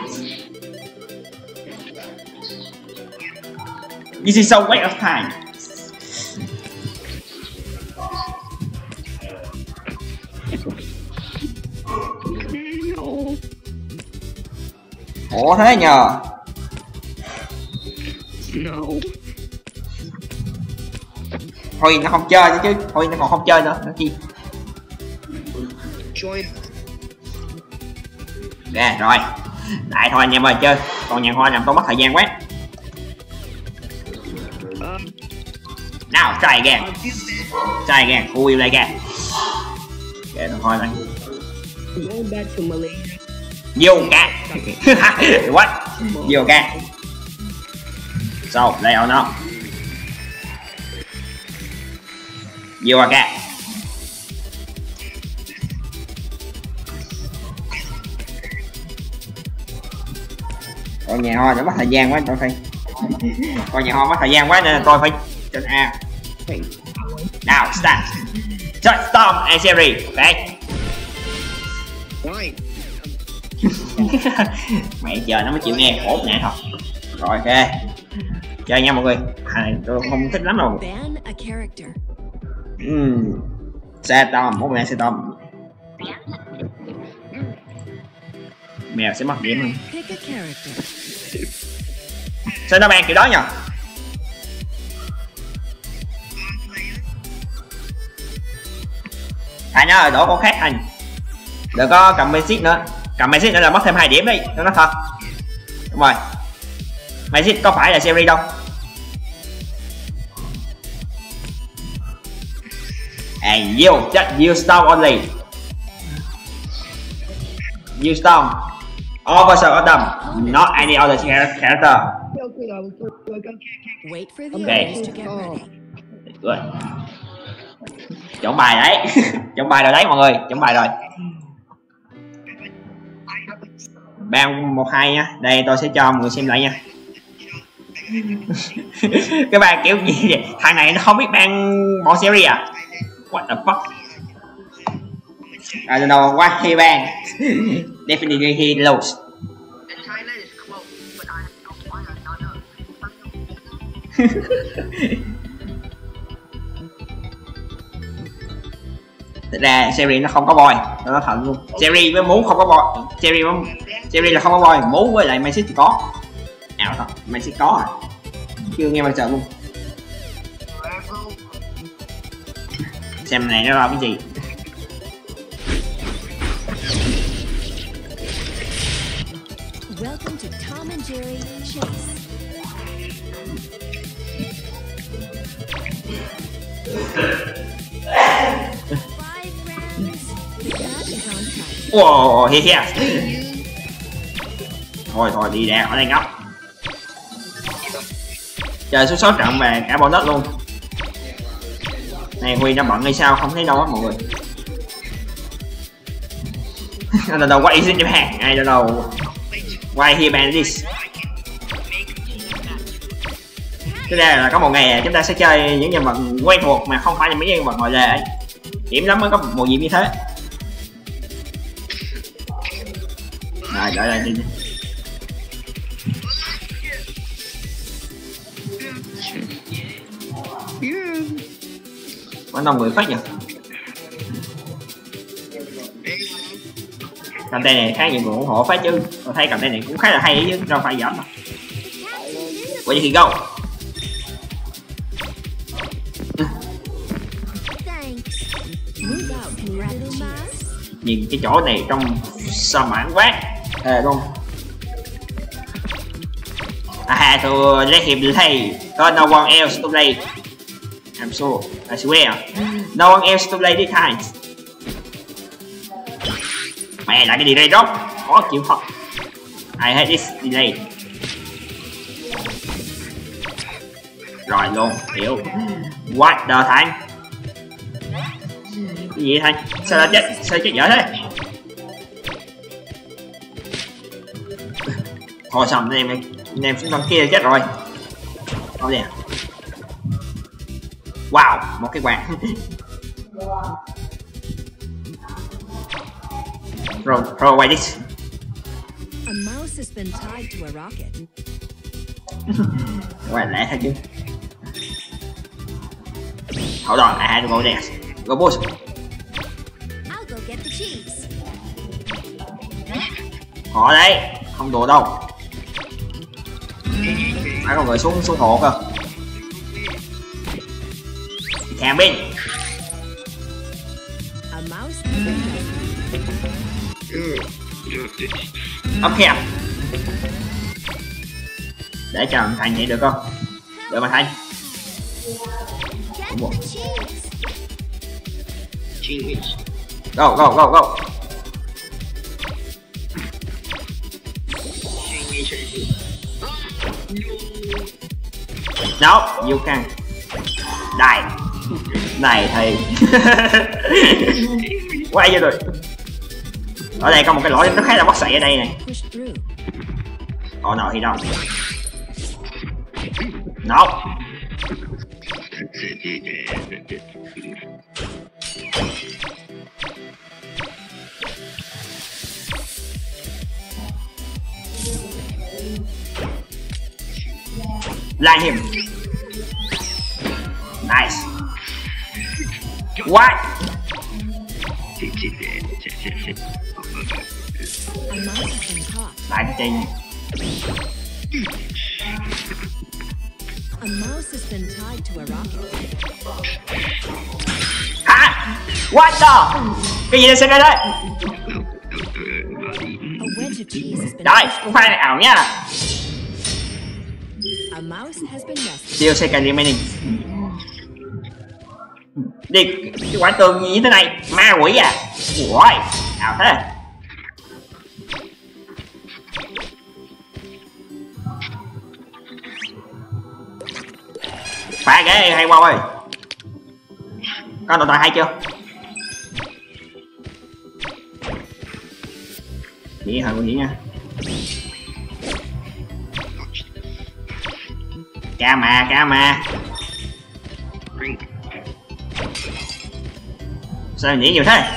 This is so waste of time. No. Ủa thế nhờ. No. Thôi nó không chơi nữa chứ, thôi nó còn không chơi nữa, nó chi. Join. Nè rồi, đại thôi anh em ơi chơi, còn nhà hoa làm tôi mất thời gian quá. Um, Nào try again, I'll do that. try again, who will again. Để tôi thôi này. Going back to Malaysia. Yoga. What? Yoga. So, play or not? Yoga. Còn nhà hoa nó mất thời gian quá tôi phải. Còn nhà hoa mất thời gian quá nên là tôi phải trên A. Nào start. Just Storm and Sherry, okay? Why? Mẹ chờ nó mới chịu nghe khổ nè thôi. Rồi ok, chơi nha mọi người. À, tôi không thích lắm đâu. Ban a character. Uhm. Xe Tom, mỗi mẹ xe Tom. Mèo sẽ mất điểm hơn. Pick a character. Sao nó ban kiểu đó nhờ? Thành ơi, đổ con khác anh. Đừng có cầm Magic nữa. Cầm Magic nữa là mất thêm hai điểm đi, nó nói thật. Đúng rồi. Magic có phải là series đâu. And you, just you Storm only. You Storm. All version of them, not any other character. Okay, I was like, okay, okay. Wait for the Okay. others to get ready. Good. Chọn bài đấy. Chọn bài rồi đấy mọi người, chọn bài rồi. Ban một hai nha, đây tôi sẽ cho mọi người xem lại nha. Cái bàn kiểu gì vậy? Thằng này nó không biết ban bọn series à? What the fuck? I don't know what he ban. Definitely he lose. Thật ra series nó không có boy, tôi nói thật luôn. Series với mũ không có boy, series với series là không có boy, mũ với lại Magic thì có. Ảo thật, Magic có à? Chưa nghe bao giờ luôn. Xem này nó làm cái gì? Welcome to Tom and Jerry Chase. Five rounds. The cat is on time. Wow, he he. Thôi thôi đi ra ở đây ngốc. Trời số sáu trận về cả bonus luôn. Này Huy nó bận hay sao không thấy đâu á mọi người. I don't know what is in Japan. I don't know why he banned this. Thế ra là có một ngày chúng ta sẽ chơi những nhân vật quen thuộc mà không phải là mấy nhân vật ngoài lề ấy. Hiểm lắm mới có một dịp như thế. Rồi đợi lại đi. Có đông người phát nhỉ? Content này khá nhiều người ủng hộ phát chứ. Tôi thấy content này cũng khá là hay ấy chứ, đâu phải giảm đâu. Where you go? Thanks. Move out, little mouse. Nhìn cái chỗ này trong sao mãn quá. Thề luôn. I had to let him play, because no one else to play. I'm sure, I swear, no one else to play this time. Mẹ lại cái delay đó, khó chịu thật. I hate this delay. Rồi luôn, hiểu. What the Thanh? Cái gì Thanh? Sao nó chết? Sao chết dở thế? Thôi xong anh em anh em xuống đằng kia chết rồi. Đâu nè. Wow, một cái quạt. Rồi, rồi quay đi. A mouse has been tied to a rocket. Quay lẹ thôi chứ. Hold on, I had to go there. Go boss. I'll go get the cheese. Họ đấy, không đùa đâu. Phải con người xuống xuống hộ cơ. Camping. A mouse has been rescued. Ok. Để cho thằng Thành vậy được không? Được mà Thành. Get the cheese. Go go go go. No, you can. Đây. Này thì quay vô rồi. Ở đây có một cái lỗ nó khá là bất xị ở đây này. Push through. Ồ nào thì đâu. No. Line him. Nice. What? A mouse has been caught. Lại trình. A mouse has been tied to a rocket. Hả? What the? Cái gì đây xảy ra đấy? A wedge of cheese has been Rồi, pushed. không phải là ảo nha. A mouse has been rescued. Still second remaining. Đi, cái quả tường như thế này, ma quỷ à? Ui, ảo thế. Phá ghế hay qua ơi. Có đồ tài hay chưa? Nghĩ hơi nguy hiểm nha. Ca mà, ca mà. Sao nghĩ nhiều thế?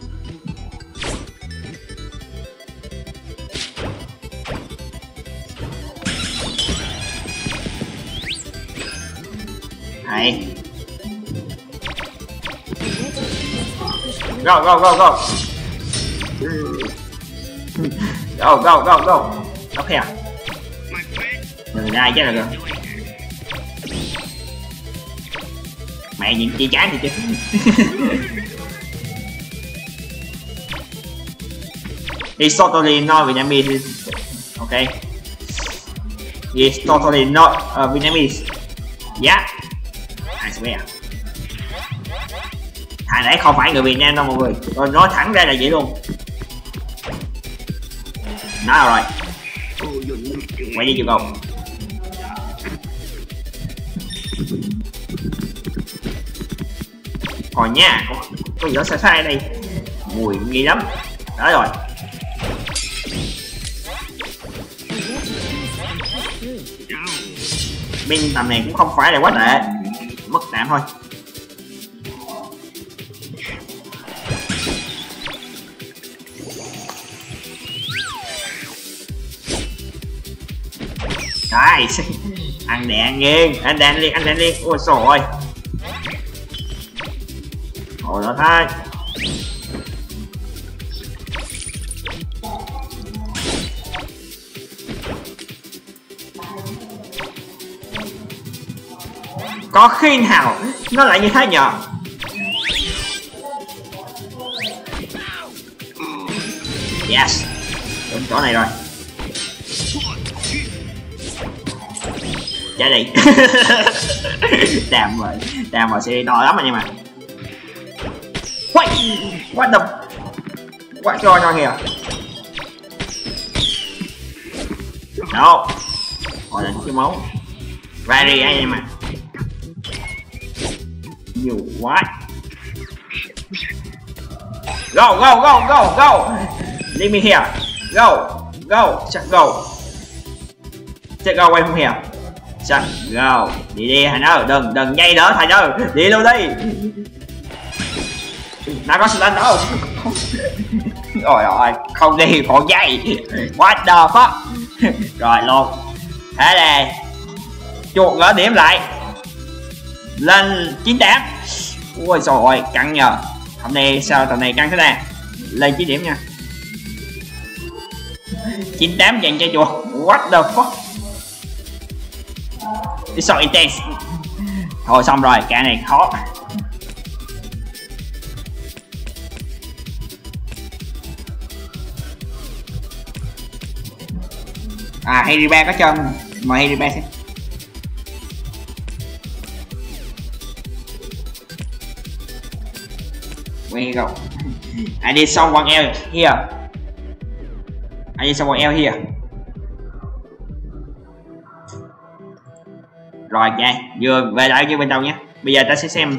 Hay. Go go go go. Go go go go. Ok à? Đừng ra chứ là rồi. Mẹ nhìn chi chán thì chứ. He's totally not Vietnamese. Okay. He's totally not uh, Vietnamese. Yeah. I swear. Thằng đấy không phải người Việt Nam đâu mọi người. Tôi nói thẳng ra là vậy luôn. Nói rồi. Quay đi chịu không? Còn nha, có, có gì đó sai sai đây. Mùi nghi lắm. Đó rồi. Bên tầm này cũng không phải là quá tệ. Mất tạm thôi. Đấy, ăn đạn nghiêng, anh đạn liền, anh đạn liền. Ôi trời ơi. Ôi đó thôi. Có khi nào nó lại như thế nhờ? Yes. Đúng chỗ này rồi. Chạy đi. Đàm rồi. Đàm rồi sẽ to lắm anh em ạ. What? What the? What going on here? No. Hồi là cái máu. Ra đi anh em ạ. You what? Go go go go go. Leave me here. Go go. Just go. Just go away from here. Just go. Đi đi Thành ơi. Đừng đừng dây đỡ Thành ơi. Đi luôn đi. Nào có slime đâu. Rồi rồi. Không đi phụ dây. What the fuck. Rồi luôn. Thế này. Chuột gỡ điểm lại. Lên chín tám. Ôi trời ơi, căng nhờ. Hôm nay sao tầm này căng thế này. Lên chín điểm nha. chín tám dành cho chuột. What the fuck. It's so intense. Thôi xong rồi, cái này khó. À Heriba có cho mời Heriba xem. Where you go? I need someone else here. I need someone else here. Rồi nha, vừa về lại như bên đầu nhé. Bây giờ ta sẽ xem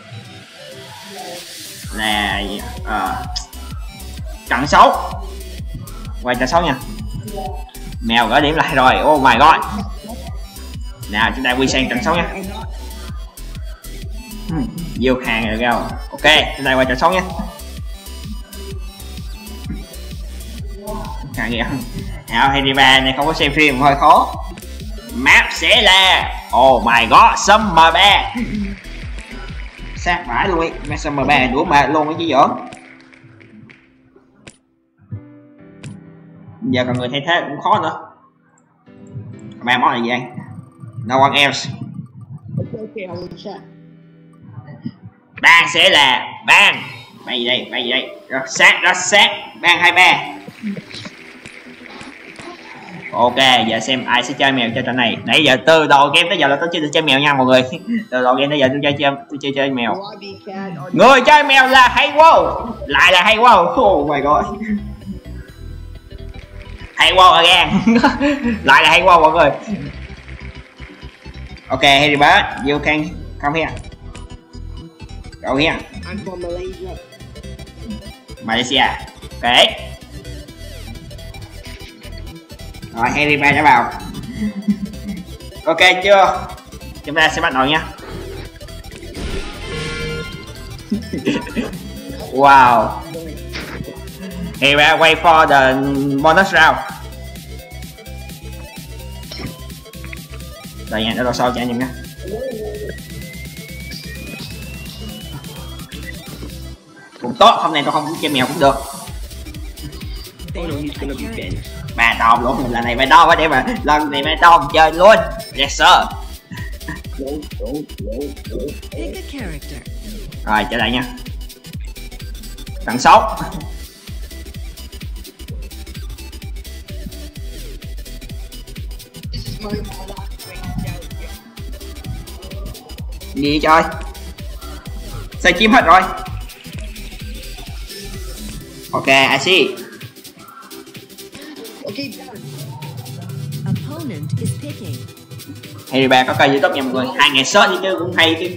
là uh, trận số. Quay trận số nha. Mèo gỡ điểm lại rồi. Oh my god. Nào chúng ta quy sang trận số nha. Hmm, vô hàng rồi đâu. Ok, chúng ta quay trận số nha. Hàng gì không? Hảo Heriba này không có xem phim hơi khó. Map sẽ là oh my god Summer ba. Sát vãi luôn ấy. Map Summer ba đũa mà luôn ấy chứ giỡn. Giờ còn người thay thế cũng khó nữa. Ba món này gì anh? No one else. Okay, I will check. Bang sẽ là bang. Bay gì đây, bay gì đây. Rất sát, rất sát. Bang hai ba. Ok, giờ xem ai sẽ chơi mèo cho trận này. Nãy giờ từ đầu game tới giờ là tôi chưa được chơi mèo nha mọi người. Từ đầu game tới giờ tôi chơi chơi tôi chơi chơi mèo. Người chơi mèo là hay wow. Lại là hay wow. Oh my god. Hay wow again. Lại là hay wow mọi người. Ok, Heriba, you can come here. Go here. I'm from Malaysia. Malaysia. Ok. Rồi Heriba đã vào. Ok chưa? Chúng ta sẽ bắt đầu nha. Wow. Heriba wait for the bonus round. Đây nha, nó đổ sâu cho anh em nhé. Cũng tốt, hôm nay tôi không chơi mèo cũng được. Ba tôm luôn, lần này ba tôm để mà lần này ba tôm chơi luôn. Yes sir. Pick a character. Rồi trở lại nha. Tặng số. Gì trời? Sao chim hết rồi? Ok, I see. Okay, Opponent is picking. Heriba có kênh YouTube nha mọi người, hai ngày sớt chứ cũng hay chứ.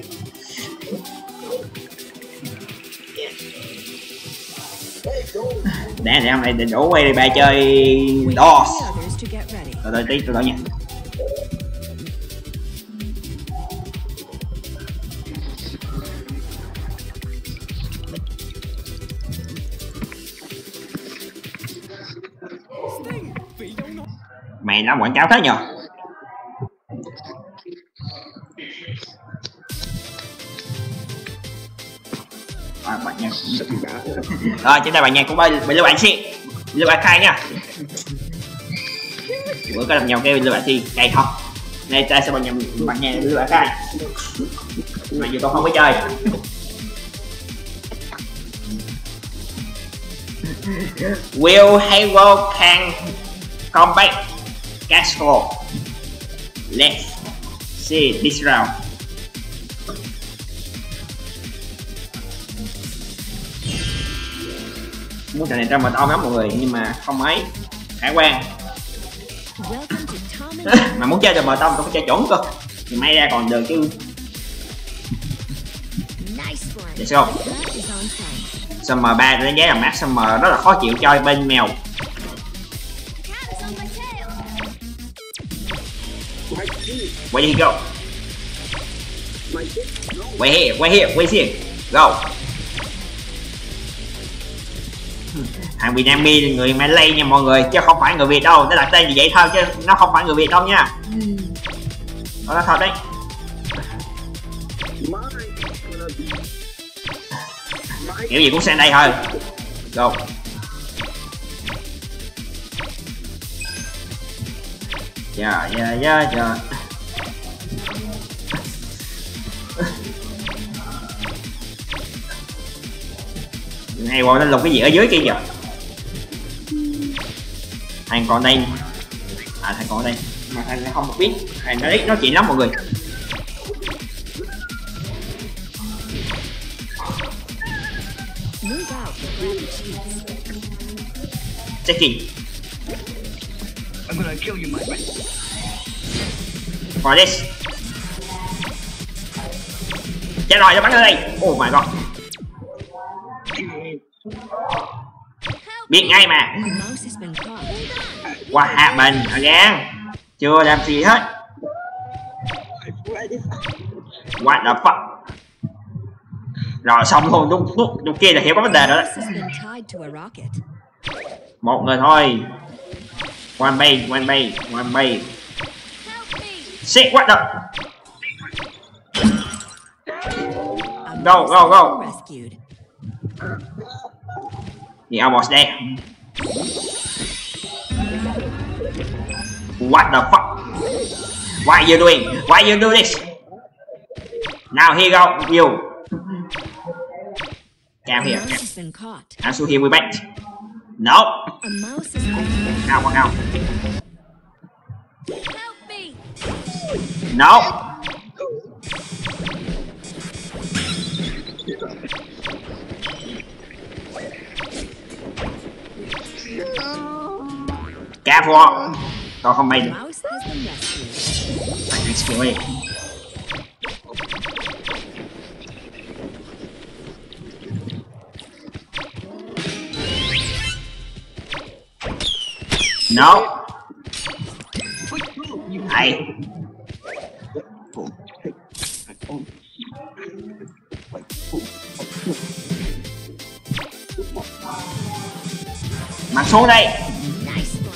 Để để hôm nay định đủ Heriba chơi Wait DOS. for the others to get ready. Từ từ tí từ từ nha. Mày làm quảng cáo thế nhờ? À, bạn nhạc. Rồi chúng ta bạn nhạc cũng bị bị lưu bạn si, lưu bạn khai nha. Bữa có làm nhau cái lưu bạn si cay không? Này ta sẽ bạn nhầm bạn nhạc lưu bạn khai. Mà giờ tôi không có chơi. Will Hero can come back? Castle. Let's see this round. Muốn trận này ra mật ong lắm mọi người nhưng mà không mấy khả quan. Welcome to Tom and Mà muốn chơi được mật ong tôi phải chơi chuẩn cơ. Thì may ra còn được chứ. nice one. Để xem không? That is on site. Summer ba tôi đánh giá là map Summer rất là khó chịu chơi bên mèo. Where did he go? Wait here, wait here, wait here. Go. Thằng Vietnamese người Malay nha mọi người chứ không phải người Việt đâu, nó đặt tên như vậy thôi chứ nó không phải người Việt đâu nha. Đó là thật đấy. Kiểu gì cũng sang đây thôi. Go. Dạ dạ dạ dạ. Này bọn nó lục cái gì ở dưới kia giờ. Thằng còn đây. À còn đây mà thằng này không được biết, thằng nó nói chuyện lắm mọi người. Move out. Grab the cheese. Checking. I'm gonna kill you, my friend. For this. Chết rồi, nó bắn ở đây. Oh my god. Biết ngay mà. A mouse has been caught. What happened again? Chưa làm gì hết. What the fuck? Rồi xong luôn, lúc, lúc, lúc kia là hiểu có vấn đề rồi đó. Mouse has been tied to a rocket. Một người thôi. One bay, one bay, one bay. Shit, what the? A Go, mouse go, has go. been rescued. He almost there. What the fuck? Why are you doing? Why you do this? Now here go, you. Come A here. mouse has been caught. I'm still here with back. No. A mouse has been Out, one out. Help me! No. Careful. Tôi không bay A được. mouse has been rescued. Anh skill đi. No. Hay. Mặt xuống đây. Nice one.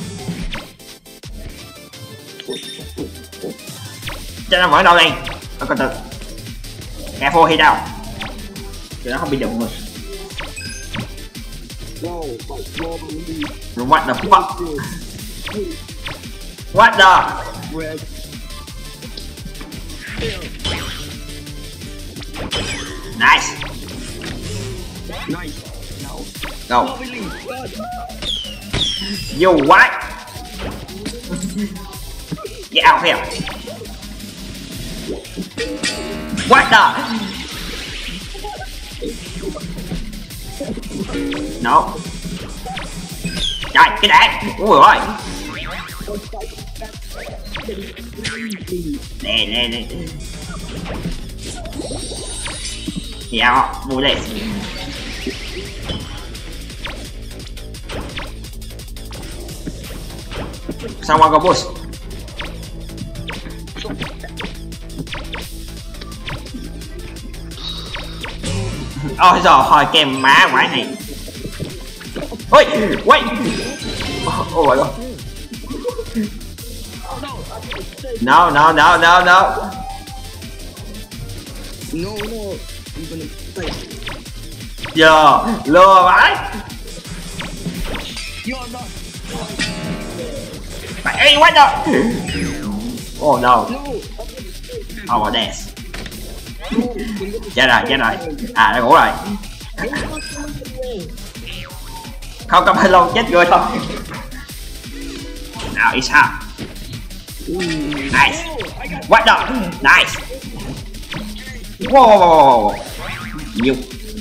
Cho nó mở đâu đây. Nó từ từ. Careful here đâu. Cho nó không bị đụng rồi. What the fuck? What the? Nice. Nice. Go. Oh, really? You what? Get out here. What the? No. Trời, cái đạn. Ui ôi. Nè, nè, nè. Yeah, mua đây. Someone go push. Ôi giời ơi, cái má quái này. Ôi, wait. Oh my god. No, no, no, no, no. No, no. I'm gonna fight. Giờ, lừa vãi. You're not. Ê, what the? Oh no. No. Oh, death. Chết rồi, chết rồi. À, đã ngủ rồi. Không có bao lâu chết rồi thôi. Nào, it's how. Nice. What the? Nice. Wow. Nhiều.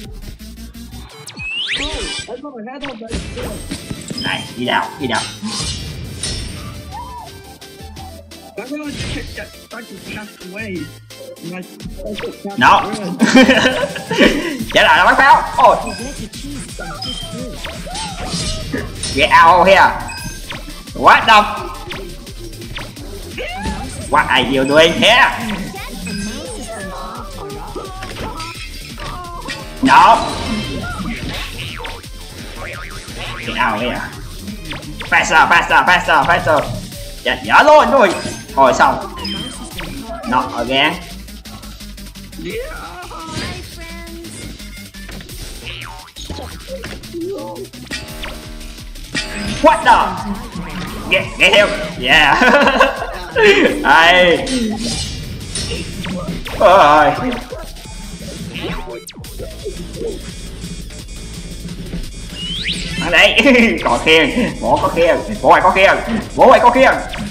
Này, đi nào, đi nào. No. Chết rồi, nó bắn pháo. Oh. Get out here. What the? What are you doing here? No. Get out here. Faster, faster, faster, faster. Chết dở luôn rồi. Thôi xong. Not again. What the? Get, get him. Yeah. Ai. Ôi. thằng đấy. Còn khiên, bố có khiên, bố này có khiên, bố này có khiên.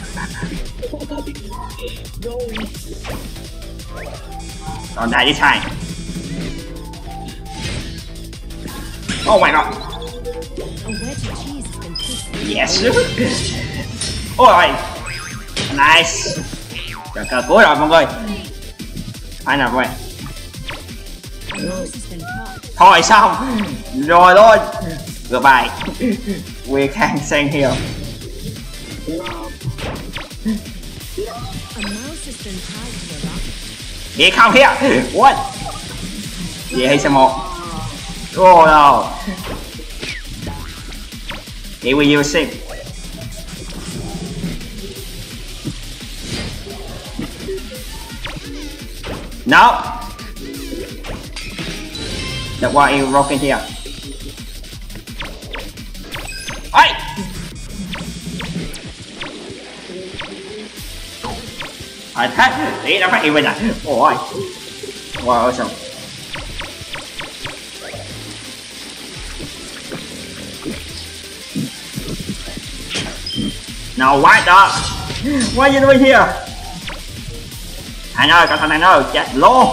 Còn đại đi sai. Oh my god. A wedge of cheese has been pushed. Yes. Ôi. Nice. Rồi cờ cuối rồi mọi người. Phải nào vậy? A mouse has been caught. Thôi xong. Rồi luôn. Goodbye. We can sing here. A mouse has been tied to a rocket. Đi không here. What? Gì hay sao một? Oh no. Here we use it. No. That's why you rocking here. Ôi. À thế, tí đã phát hiện mình à. Ôi. Wow, xong. No, what the? Why are you doing here? Anh ơi, cẩn thận anh ơi, chết luôn.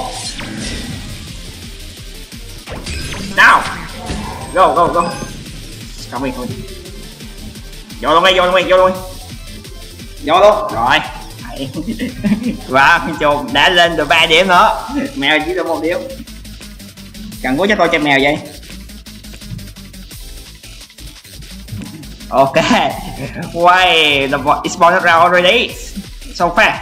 Nào. Go, go, go. Come in, come in. Vô luôn đi, vô luôn đi, vô luôn đi. Vô luôn, rồi. Và wow, chồn đã lên được ba điểm nữa. Mèo chỉ được một điểm. Cần cố cho tôi cho mèo vậy. Ok. Why the bot is spawned around already? So fast.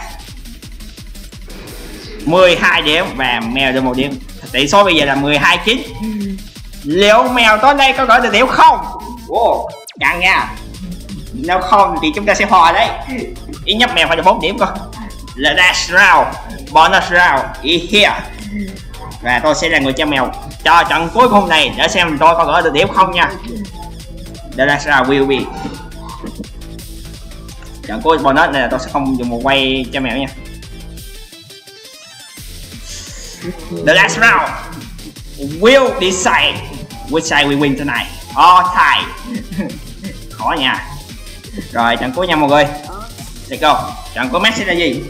mười hai điểm và mèo được một điểm. Tỷ số bây giờ là mười hai chín. Liệu mèo tối nay có gỡ được điểm không? Wow, căng nha. Nếu không thì chúng ta sẽ hòa đấy. Ít nhất mèo phải được bốn điểm coi. The last round, bonus round is here. Và tôi sẽ là người cho mèo cho trận cuối cùng này để xem tôi có gỡ được điểm không nha. The last round will be. Trận cuối bonus này là tôi sẽ không dùng một quay cho mèo nha. The last round will decide which side we win tonight. All tie. Khó nha. Rồi trận cuối nha mọi người. Let's go. Trận cuối match sẽ là gì?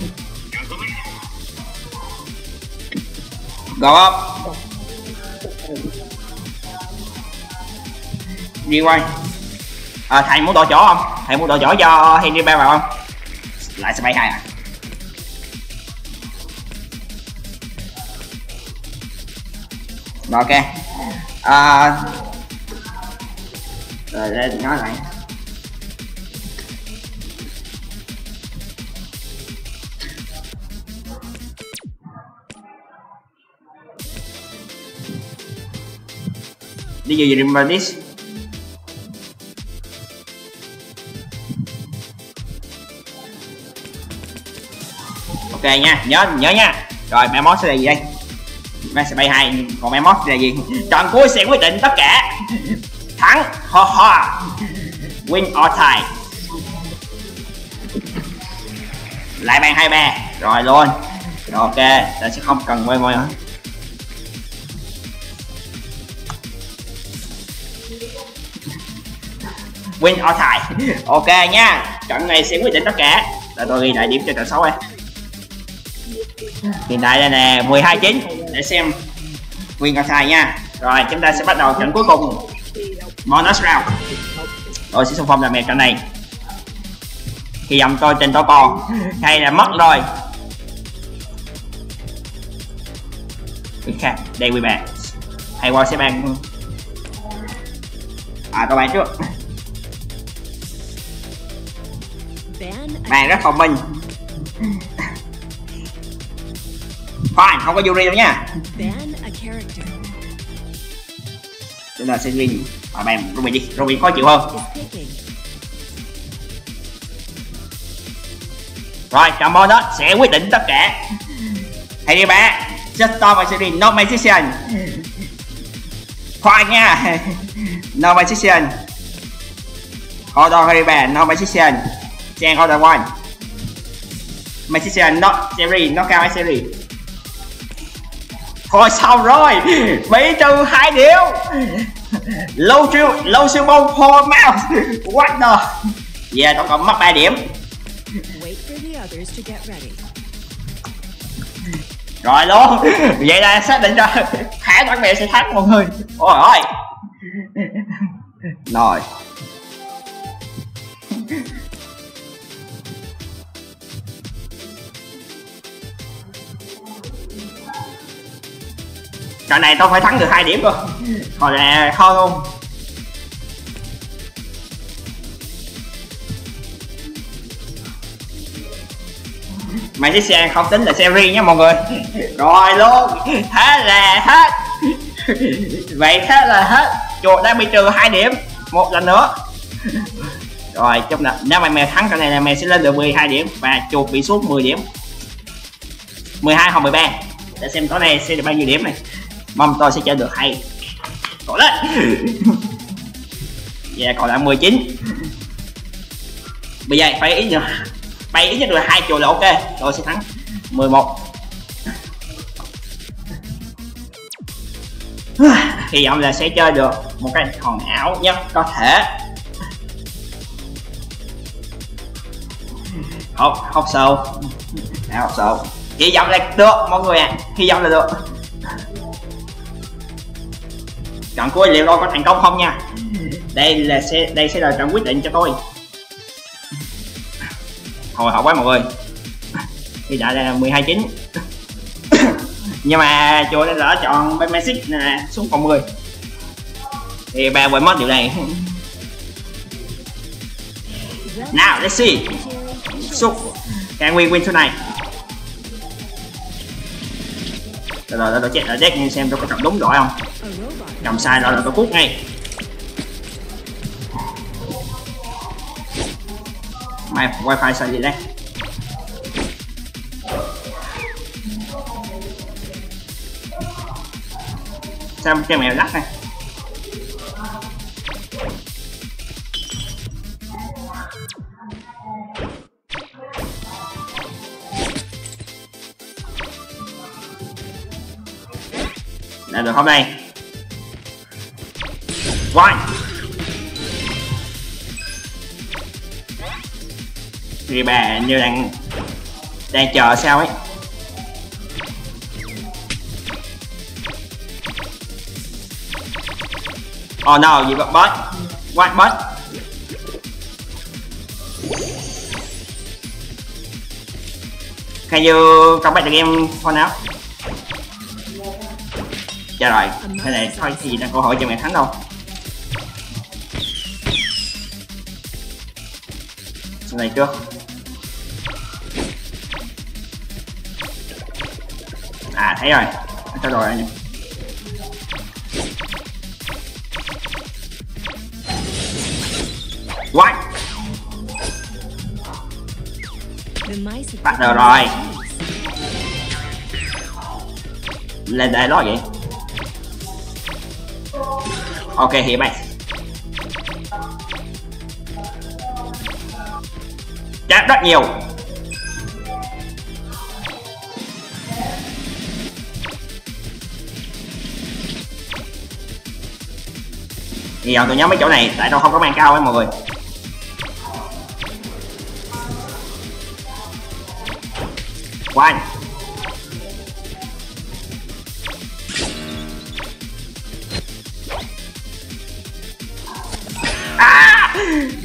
Go up. Đi quay. À, thầy muốn đổi chỗ không? Thầy muốn đổi chỗ cho Henry Bear vào không? Lại sẽ bay hai à? Rồi ok. À, rồi lên nói lại. Do you remember this? Ok nha, nhớ nhớ nha. Rồi mẹ món sẽ là gì đây? Mẹ sẽ bay hai, còn mẹ món sẽ là gì? Trận cuối sẽ quyết định tất cả. Thắng, ho ho. Win or tie. Lại bàn hai ba, rồi luôn. Rồi ok, ta sẽ không cần quay ngôi nữa. Win or tie. Ok nha, trận này sẽ quyết định tất cả. Để tôi ghi lại điểm cho trận sáu em. Hiện tại đây nè mười hai chín để xem win or tie nha. Rồi chúng ta sẽ bắt đầu trận cuối cùng. Bonus round. Tôi sẽ xung phong làm mẹ trận này. Hy vọng tôi trình tôi còn hay là mất rồi. Ok, đây quý bạn. Hay qua sẽ bàn. À tôi bàn trước. Bạn rất thông minh. Fine, không có Yuri đâu nha. Chúng ta sẽ ghi à, bạn Ruby đi, Ruby khó chịu hơn. Rồi, trận bonus sẽ quyết định tất cả. Hãy đi ba, just stop my series, not my decision. Khoan nha. No my decision. Hold on, hurry back, no my decision. Change order one. My decision, not series, not count series. Thôi xong rồi, bị trừ hai điểm. Lâu siêu, lâu siêu bông for mouse. What the? Yeah, tổng cộng mất ba điểm. Wait for the others to get ready. Rồi luôn. Vậy là xác định ra khả năng mẹ sẽ thắng mọi người. Ôi ơi. Rồi. Trận này tôi phải thắng được hai điểm rồi. Còn là thôi luôn. Magician không tính là series nha mọi người. Rồi luôn. Thế là hết. Vậy thế là hết. Chuột đã bị trừ hai điểm một lần nữa. Rồi chung là nếu mà mèo thắng trận này là mèo sẽ lên được mười hai điểm và chuột bị xuống mười điểm. mười hai hoặc mười ba. Để xem tối nay sẽ được bao nhiêu điểm này. Mong tôi sẽ chơi được hay. Cố lên. Dạ còn lại mười chín. Bây giờ phải ít nữa. Bay ít nhất là hai chuột là ok. Tôi sẽ thắng mười một. Hy vọng là sẽ chơi được một cái hòn ảo nhất có thể. Hộp hộp sâu. Hộp sâu. Hy vọng là được mọi người à. Hy vọng là được. Trận cuối liệu tôi có thành công không nha. Đây là sẽ đây sẽ là trận quyết định cho tôi. Hồi hộp quá mọi người. Thì đã là mười hai chín. Nhưng mà chùa đã lỡ chọn bên Magic nè xuống còn mười. Thì ba quên mất điều này. Now let's see. Xúc. Can we win tonight? Rồi rồi tôi check ở deck nhưng xem tôi có chọn đúng rồi không. Chọn sai rồi là tôi cút ngay. Mai wifi sao gì đây? Sao cái mèo lắc này? Đã được không đây? One. Thì bà như đang đang chờ sao ấy. Oh no, you got bot. What bot? Can you come back the game for now? Dạ rồi, thế này thôi thì là cơ hội cho mẹ thắng đâu. Cái này trước. À thấy rồi, cho rồi anh. What? Bắt đầu rồi. Lên đây đó vậy. Ok hiện mày. Chết rất nhiều. Thì giờ tôi nhớ mấy chỗ này tại tôi không có mang cao ấy mọi người. One. Ah!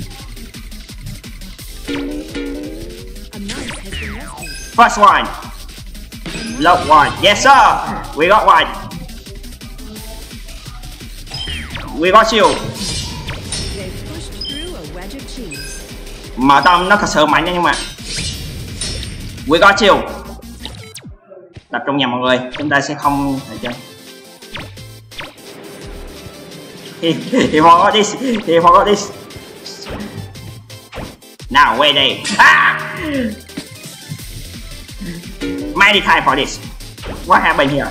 First one. Love one. Yes sir. We got one. We got you. Mở tâm nó thật sự mạnh nha nhưng mà we got you. Tập trung nha mọi người, chúng ta sẽ không thể chơi. He, he forgot this. He forgot this. Now wait đây. Ah! Many time for this. What happened here?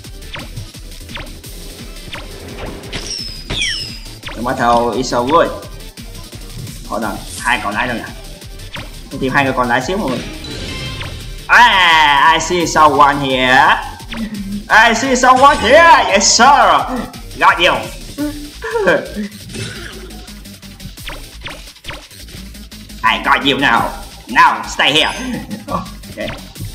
The battle is so good. Hold on, hai còn lại rồi nè. Tôi tìm hai người còn lại xíu mọi người. Ah, I see someone here. I see someone here. Yes sir. Got you. I got you now. Now stay here. Okay.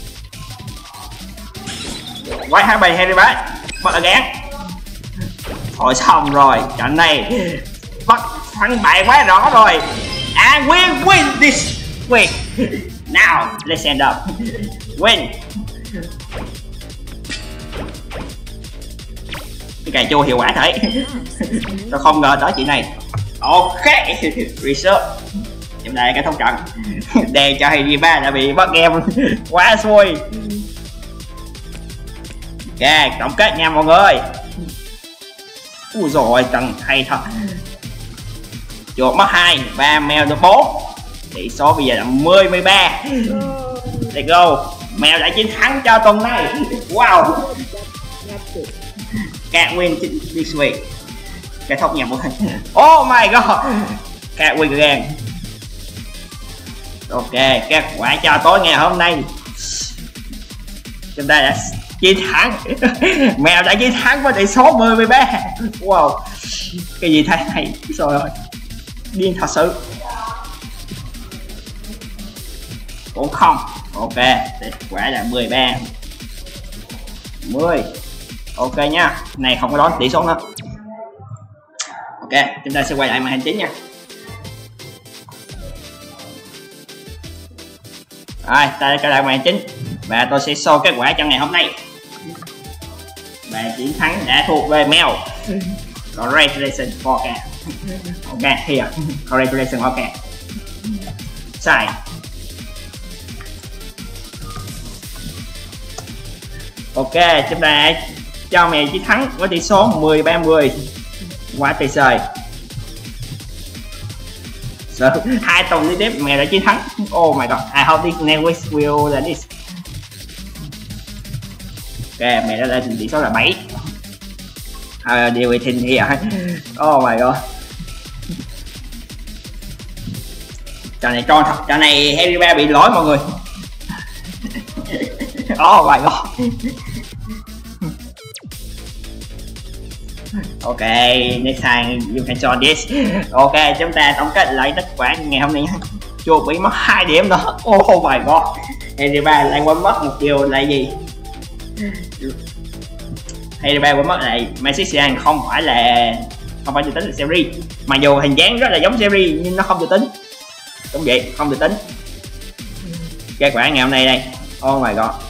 What happened everybody? Bắt again. Thôi xong rồi, trận này bắt thắng bại quá rõ rồi. And we win this week. Now let's end up. Win. Cái cà chua hiệu quả thấy. Tôi không ngờ tới chuyện này. Ok. Research. Trong đây cái thông trận. Đèn cho Hiriba đã bị bắt game quá xui. Ok, tổng kết nha mọi người. Ui rồi, trận hay thật. Chuột mất hai và mèo được bốn. Tỷ số bây giờ là mười mười ba. Let's go. Mèo đã chiến thắng cho tuần này. Wow. Cat win this week. Kết thúc nha mọi người. Oh my god. Cat win again. Ok, kết quả cho tối ngày hôm nay. Chúng ta đã chiến thắng. Mèo đã chiến thắng với tỷ số mười mười ba. Wow. Cái gì thế này? Trời ơi. Điên thật sự. Cũng không. Ok, kết quả là mười ba mười. Ok nha. Này không có đón tỷ số nữa. Ok, chúng ta sẽ quay lại màn hình chính nha. Rồi, ta đã trở lại màn hình chính. Và tôi sẽ show kết quả cho ngày hôm nay. Và chiến thắng đã thuộc về mèo. Congratulations for cat. Ok, here. Congratulations for cat. Sai. Ok, chúng ta cho mèo chiến thắng với tỷ số mười ba mười. Quá tuyệt vời. So, hai tuần liên tiếp mèo đã chiến thắng. Oh my god, I hope this next week will là this. Ok, mèo đã lên tỷ số là bảy. Uh, điều gì thì here. Oh my god. Trò này tròn thật, trò này Hiriba bị lỗi mọi người. Oh my god. Ok, next time you can join this. Ok, chúng ta tổng kết lại kết quả ngày hôm nay nha. Chuột bị mất hai điểm nữa. Oh my god. Hiriba lại quên mất một điều là gì? Hiriba quên mất lại Magician không phải là không phải được tính là series. Mặc dù hình dáng rất là giống series nhưng nó không được tính. Đúng vậy, không được tính. Kết quả ngày hôm nay đây. Oh my god.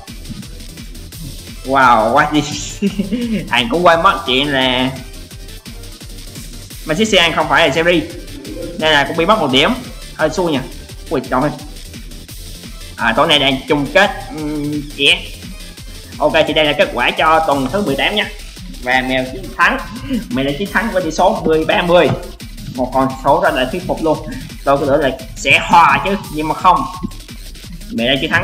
Wow, what this? Thằng cũng quên mất chuyện là Magician không phải là series nên là cũng bị mất một điểm, hơi xui nha. Ui trời ơi. À, tối nay đang chung kết um, yeah. Ok, thì đây là kết quả cho tuần thứ mười tám nha. Và mèo chiến thắng, mèo đã chiến thắng với tỷ số mười ba mười. Một con số rất là thuyết phục luôn. Tôi có tưởng là sẽ hòa chứ nhưng mà không, mèo đã chiến thắng.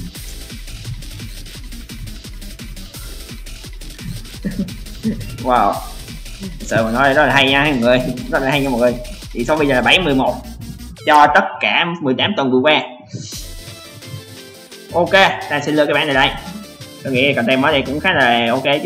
Wow, sợ mà nói rất là hay nha mọi người, rất là hay nha mọi người. Tỷ số bây giờ là bảy mười một cho tất cả mười tám tuần vừa qua. Ok, ta xin lựa cái bản này đây. Tôi nghĩ content mới này cũng khá là ok chứ.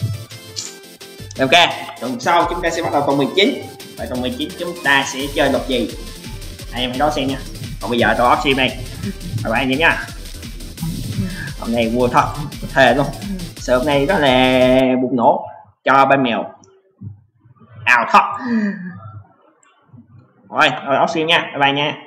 Ok, tuần sau chúng ta sẽ bắt đầu tuần mười chín. Và tuần mười chín chúng ta sẽ chơi luật gì? Anh em hãy đón xem nha. Còn bây giờ tôi off stream đây. Bye bye anh em nha. Hôm nay vui thật, thề luôn. Sự hôm nay rất là bùng nổ cho bên mèo. Ảo thật. Rồi, rồi off stream nha. Bye bye nha.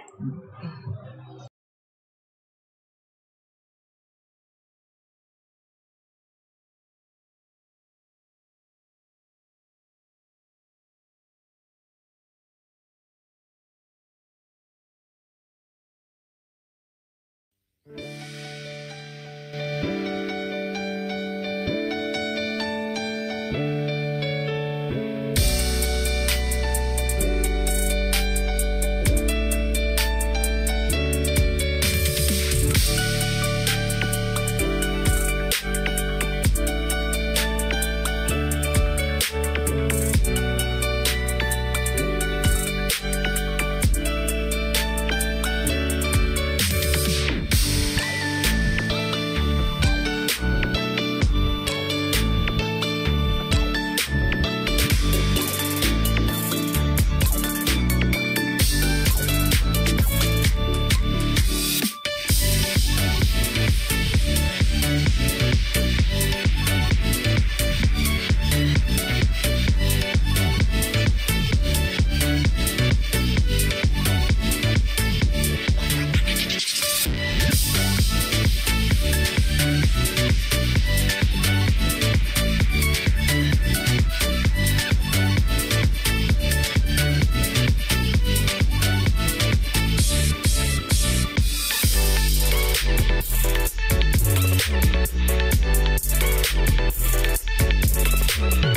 Thank you.